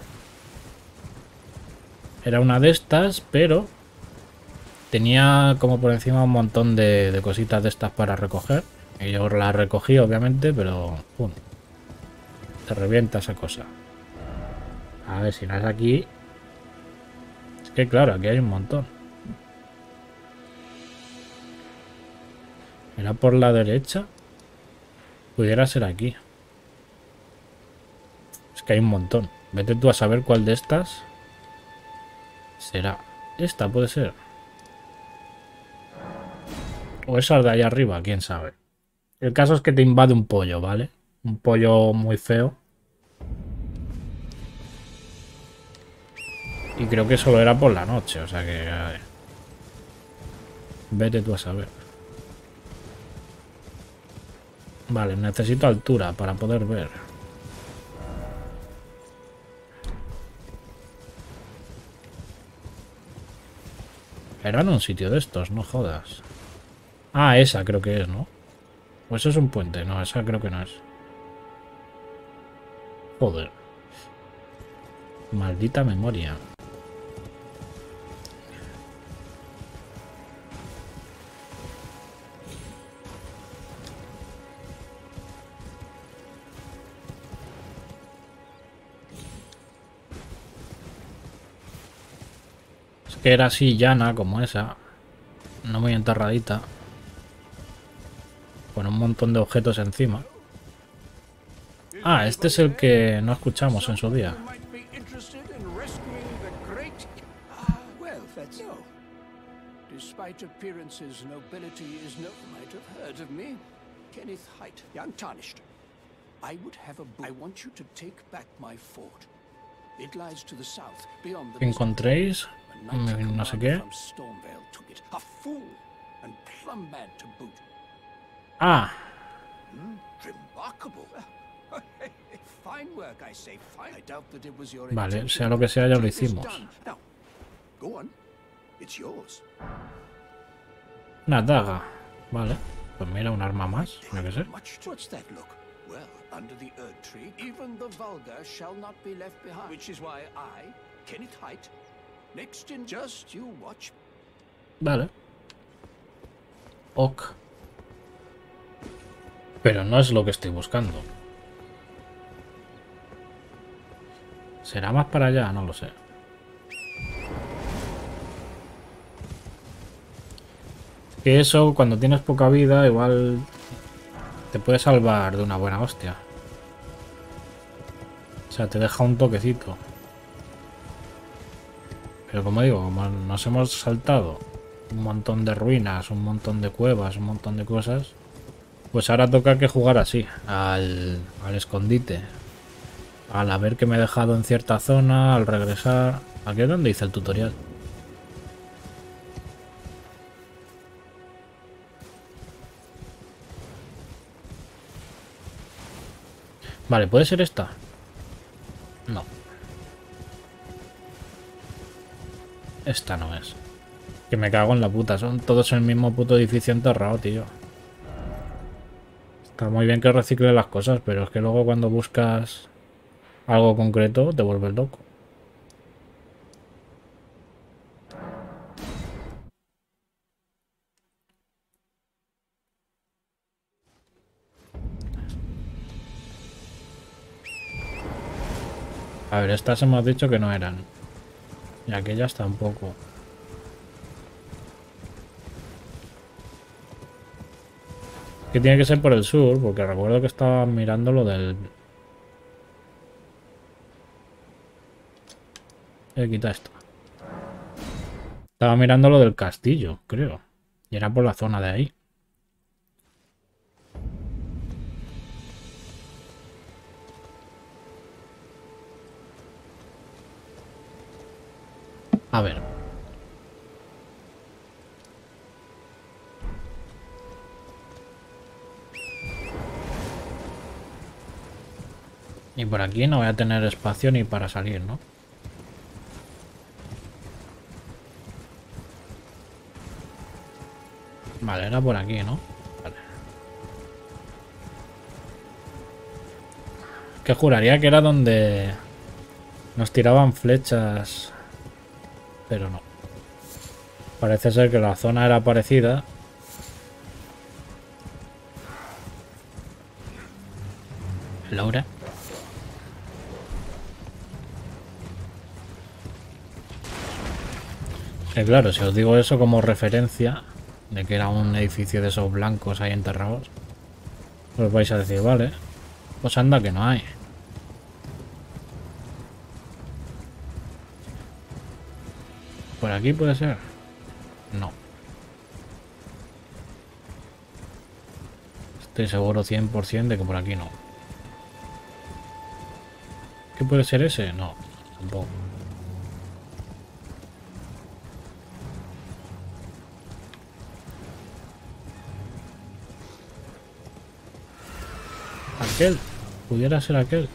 Era una de estas, pero tenía como por encima un montón de, de cositas de estas para recoger. Y yo las recogí, obviamente, pero ¡pum! Te revienta esa cosa. A ver, si no es aquí... Es que claro, aquí hay un montón. Era por la derecha. Pudiera ser aquí. Es que hay un montón. Vete tú a saber cuál de estas será. Esta puede ser. O esa de ahí arriba, quién sabe. El caso es que te invade un pollo, ¿vale? Un pollo muy feo. Y creo que solo era por la noche, o sea que... A ver. Vete tú a saber. Vale, necesito altura para poder ver. Era en un sitio de estos, no jodas. Ah, esa creo que es, ¿no? O eso es un puente. No, esa creo que no es. Joder. Maldita memoria. Es que era así llana como esa. No muy enterradita. Con un montón de objetos encima. Ah, este es el que no escuchamos en su día. Despite appearances, nobility is no might have heard of me. Kenneth Height, the Untarnished. I would have a I want you to take back my fort. It lies to the south, beyond the Encontréis no sé qué. A fool and plumb mad to boot. Ah. Hmm? Remarkable. Fine work, I say. Fine. I doubt that it was your Vale, sea lo que sea, ya lo hicimos. Now, go on. It's yours. Una daga. Vale. Pues mira, un arma más. No sé qué sé. What's that look? Well, under the Erd tree, even the vulgar shall not be left behind. Which is why I, Kenneth Height, next in just you watch. Vale. Ok. Pero no es lo que estoy buscando. ¿Será más para allá? No lo sé. Que eso, cuando tienes poca vida, igual te puede salvar de una buena hostia. O sea, te deja un toquecito. Pero como digo, como nos hemos saltado un montón de ruinas, un montón de cuevas, un montón de cosas, pues ahora toca que jugar así, al, al escondite. Al haber que me he dejado en cierta zona, al regresar... Aquí es donde hice el tutorial. Vale, ¿puede ser esta? No. Esta no es. Que me cago en la puta. Son todos en el mismo puto edificio enterrado, tío. Está muy bien que recicle las cosas, pero es que luego cuando buscas algo concreto te vuelves loco. A ver, estas hemos dicho que no eran. Y aquellas tampoco. Que tiene que ser por el sur, porque recuerdo que estaba mirando lo del... Eh, quita esto. Estaba mirando lo del castillo, creo. Y era por la zona de ahí. A ver. Y por aquí no voy a tener espacio ni para salir, ¿no? Vale, era por aquí, ¿no? Vale. Que juraría que era donde nos tiraban flechas, pero no. Parece ser que la zona era parecida. Laura. Que claro, si os digo eso como referencia de que era un edificio de esos blancos ahí enterrados, pues vais a decir, vale, pues anda que no hay. ¿Por aquí puede ser? No. Estoy seguro cien por cien de que por aquí no. ¿Qué puede ser ese? No, tampoco. ¿Aquel? ¿Pudiera ser aquel?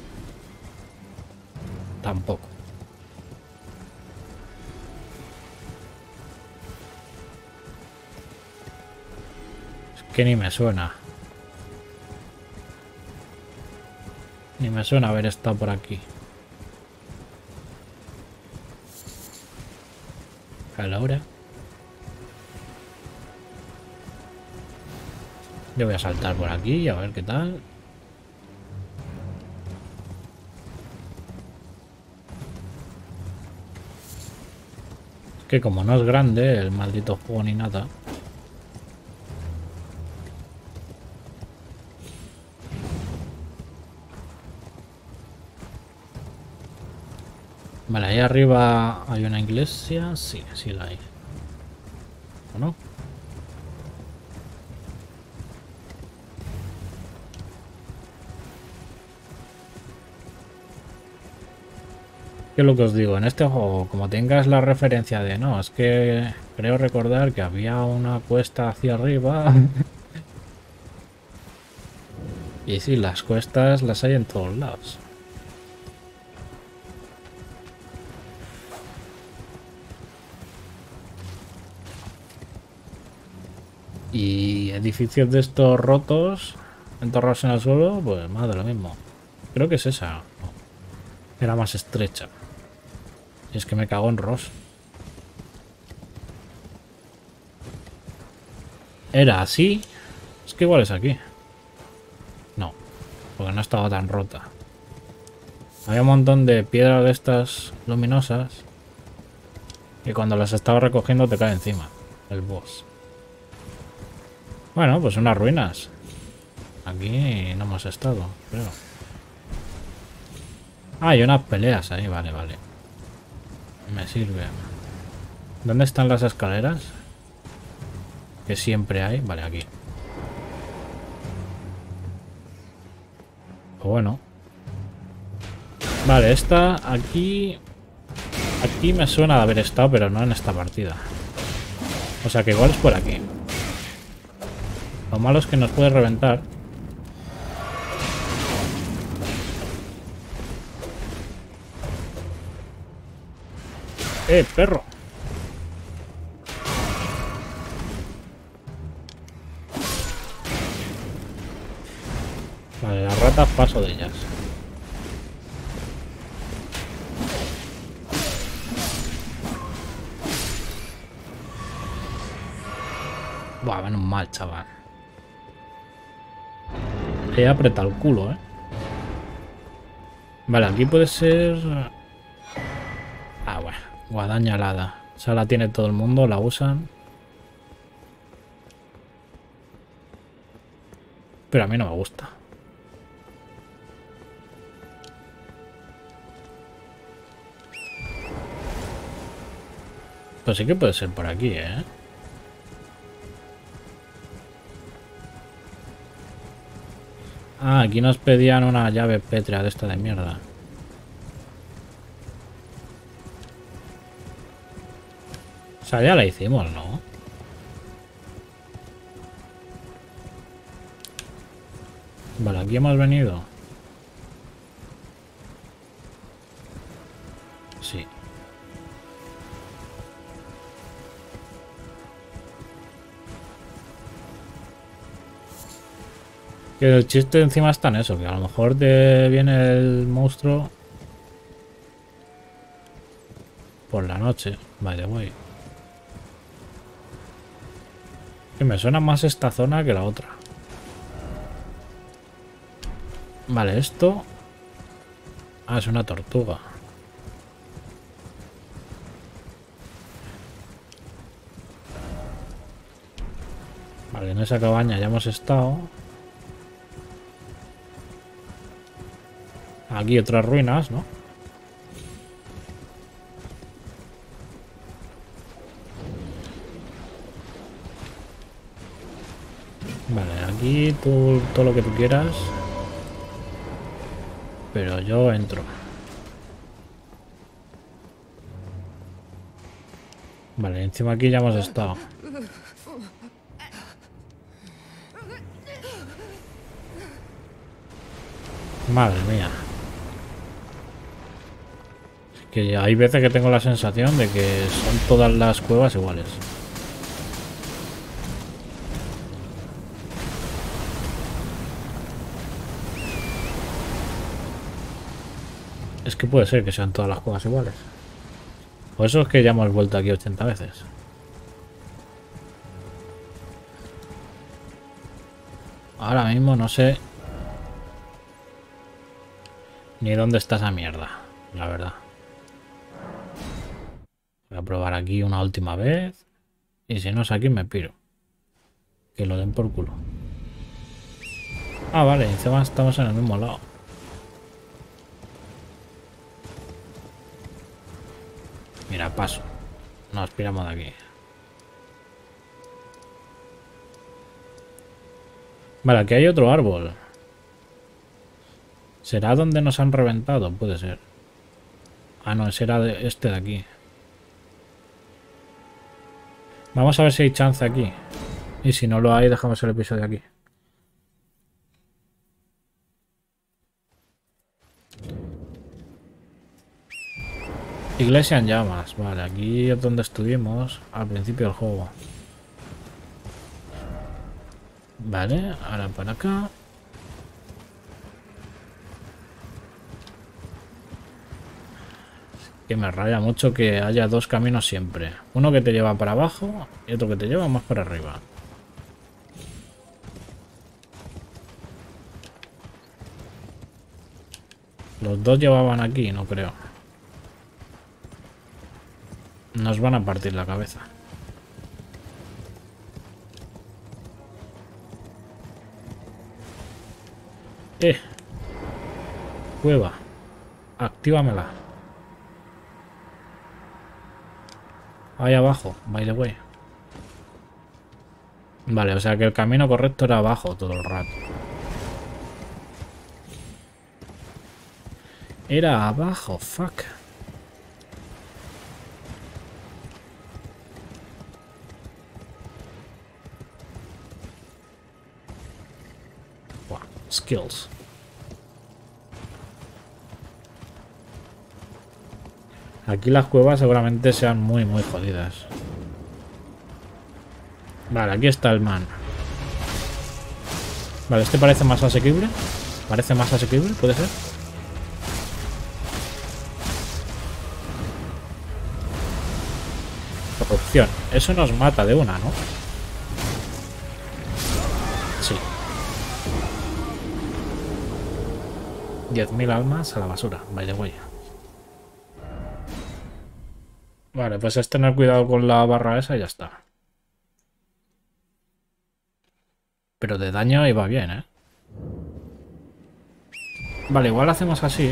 Tampoco. Es que ni me suena. Ni me suena haber estado por aquí. A la hora. Yo voy a saltar por aquí a ver qué tal. Es que como no es grande el maldito juego ni nada. Vale, ahí arriba hay una iglesia. Sí, sí la hay. ¿O no? ¿Qué es lo que os digo? En este juego, como tengas la referencia de no, es que creo recordar que había una cuesta hacia arriba. Y sí, las cuestas las hay en todos lados. Y edificios de estos rotos, enterrados en el suelo, pues más de lo mismo. Creo que es esa. No, era más estrecha. Y es que me cago en Ross. Era así. Es que igual es aquí. No, porque no estaba tan rota. Había un montón de piedras de estas luminosas. Y cuando las estaba recogiendo te cae encima el boss. Bueno, pues unas ruinas. Aquí no hemos estado, creo. Ah, hay unas peleas ahí, vale, vale. Me sirve. ¿Dónde están las escaleras? Que siempre hay. Vale, aquí. Pues bueno. Vale, esta aquí... Aquí me suena de haber estado, pero no en esta partida. O sea que igual es por aquí. Lo malo es que nos puede reventar. ¡Eh, perro! Vale, las ratas paso de ellas. Buah, menos mal, chaval. He apretado el culo, ¿eh? Vale, aquí puede ser... Ah, bueno. Guadaña alada. O sea, la tiene todo el mundo, la usan. Pero a mí no me gusta. Pues sí que puede ser por aquí, ¿eh? Ah, aquí nos pedían una llave pétrea de esta de mierda. O sea, ya la hicimos, ¿no? Vale, aquí hemos venido. Sí. Que el chiste encima está en eso, que a lo mejor te viene el monstruo por la noche. Vale, voy. Que me suena más esta zona que la otra. Vale, esto... Ah, es una tortuga. Vale, en esa cabaña ya hemos estado. Aquí otras ruinas, ¿no? Vale, aquí tú, todo lo que tú quieras. Pero yo entro. Vale, encima aquí ya hemos estado. Madre mía. Que hay veces que tengo la sensación de que son todas las cuevas iguales. Es que puede ser que sean todas las cuevas iguales. Por eso es que ya hemos vuelto aquí ochenta veces. Ahora mismo no sé ni dónde está esa mierda, la verdad. Voy a probar aquí una última vez. Y si no es aquí me piro. Que lo den por culo. Ah, vale, encima estamos en el mismo lado. Mira, paso. Nos piramos de aquí. Vale, aquí hay otro árbol. ¿Será donde nos han reventado? Puede ser. Ah, no, será de este de aquí. Vamos a ver si hay chance aquí. Y si no lo hay, dejamos el episodio aquí. Iglesia en llamas. Vale, aquí es donde estuvimos al principio del juego. Vale, ahora para acá. Que me raya mucho que haya dos caminos siempre. Uno que te lleva para abajo y otro que te lleva más para arriba. Los dos llevaban aquí, no creo. Nos van a partir la cabeza. Eh. Cueva. Actívamela. Ahí abajo, by the way. Vale, o sea que el camino correcto era abajo todo el rato. Era abajo, fuck. Wow, skills. Aquí las cuevas seguramente sean muy, muy jodidas. Vale, aquí está el man. Vale, este parece más asequible. Parece más asequible, puede ser. Corrupción. Eso nos mata de una, ¿no? Sí. diez mil almas a la basura, by the way. Vale, pues es tener cuidado con la barra esa y ya está. Pero de daño iba bien, ¿eh? Vale, igual hacemos así.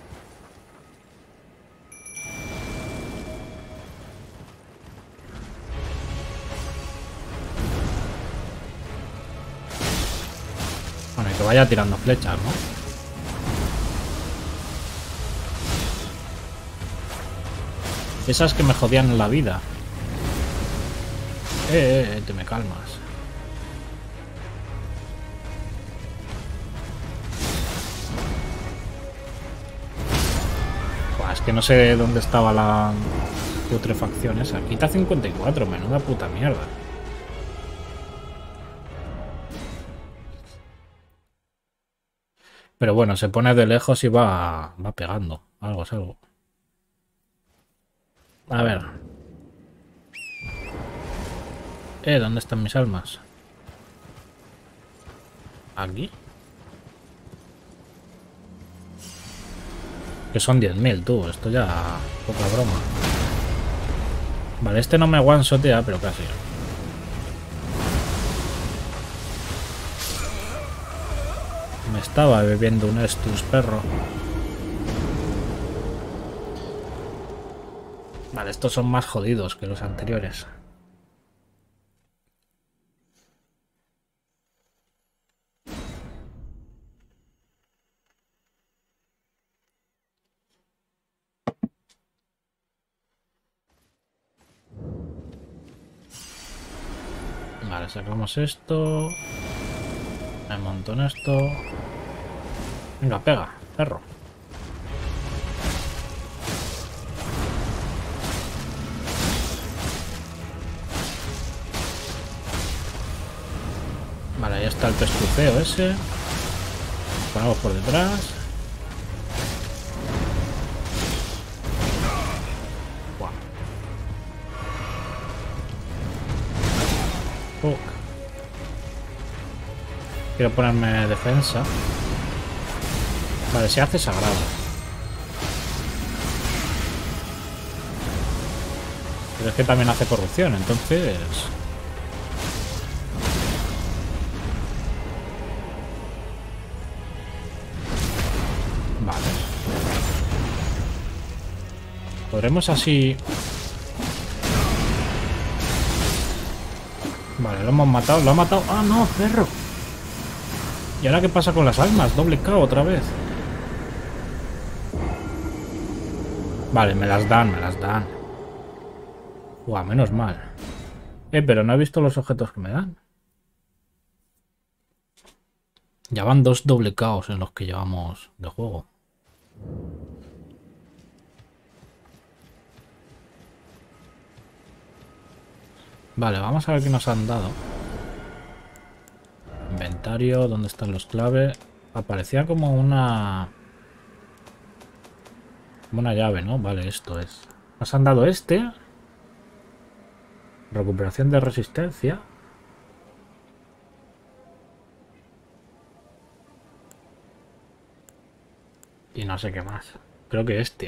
Bueno, y que vaya tirando flechas, ¿no? Esas que me jodían la vida. Eh, eh, te me calmas. Buah, es que no sé dónde estaba la putrefacción esa. Quita cincuenta y cuatro, menuda puta mierda. Pero bueno, se pone de lejos y va, va pegando. Algo es algo. A ver. Eh, ¿dónde están mis almas? ¿Aquí? Que son diez mil, tú. Esto ya... poca broma. Vale, este no me one-shotea, pero casi. Me estaba bebiendo un Estus, perro. Vale, estos son más jodidos que los anteriores. Vale, sacamos esto. Me monto en esto. Venga, pega, perro. Vale, ahí está el pestuceo ese. Ponemos por detrás. Buah. Fuck. Quiero ponerme defensa. Vale, se hace sagrado. Pero es que también hace corrupción, entonces... Vale. Podremos así... Vale, lo hemos matado, lo ha matado... ¡Ah, no, perro! ¿Y ahora qué pasa con las almas? Doble K otra vez. Vale, me las dan, me las dan. Buah, menos mal. Eh, pero no he visto los objetos que me dan. Ya van dos doble K en los que llevamos de juego. Vale, vamos a ver qué nos han dado. Inventario, ¿dónde están los claves? Aparecía como una... Como una llave, ¿no? Vale, esto es. Nos han dado este. Recuperación de resistencia. Y no sé qué más. Creo que este.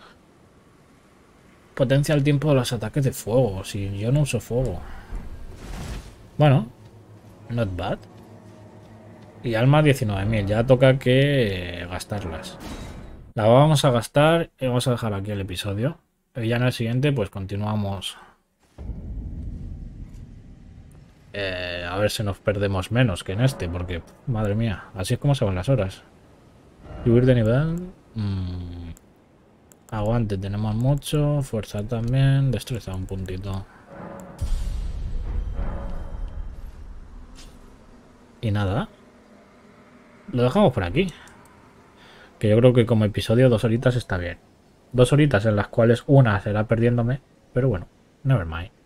Potencia el tiempo de los ataques de fuego. Si yo no uso fuego. Bueno. Not bad. Y alma diecinueve mil. Ya toca que gastarlas. La vamos a gastar y vamos a dejar aquí el episodio. Y ya en el siguiente pues continuamos. Eh, a ver si nos perdemos menos que en este. Porque, madre mía, así es como se van las horas. Subir de nivel. Mm. Aguante tenemos mucho. Fuerza también. Destreza un puntito. Y nada. Lo dejamos por aquí. Que yo creo que como episodio dos horitas está bien. Dos horitas en las cuales una será perdiéndome. Pero bueno, never mind.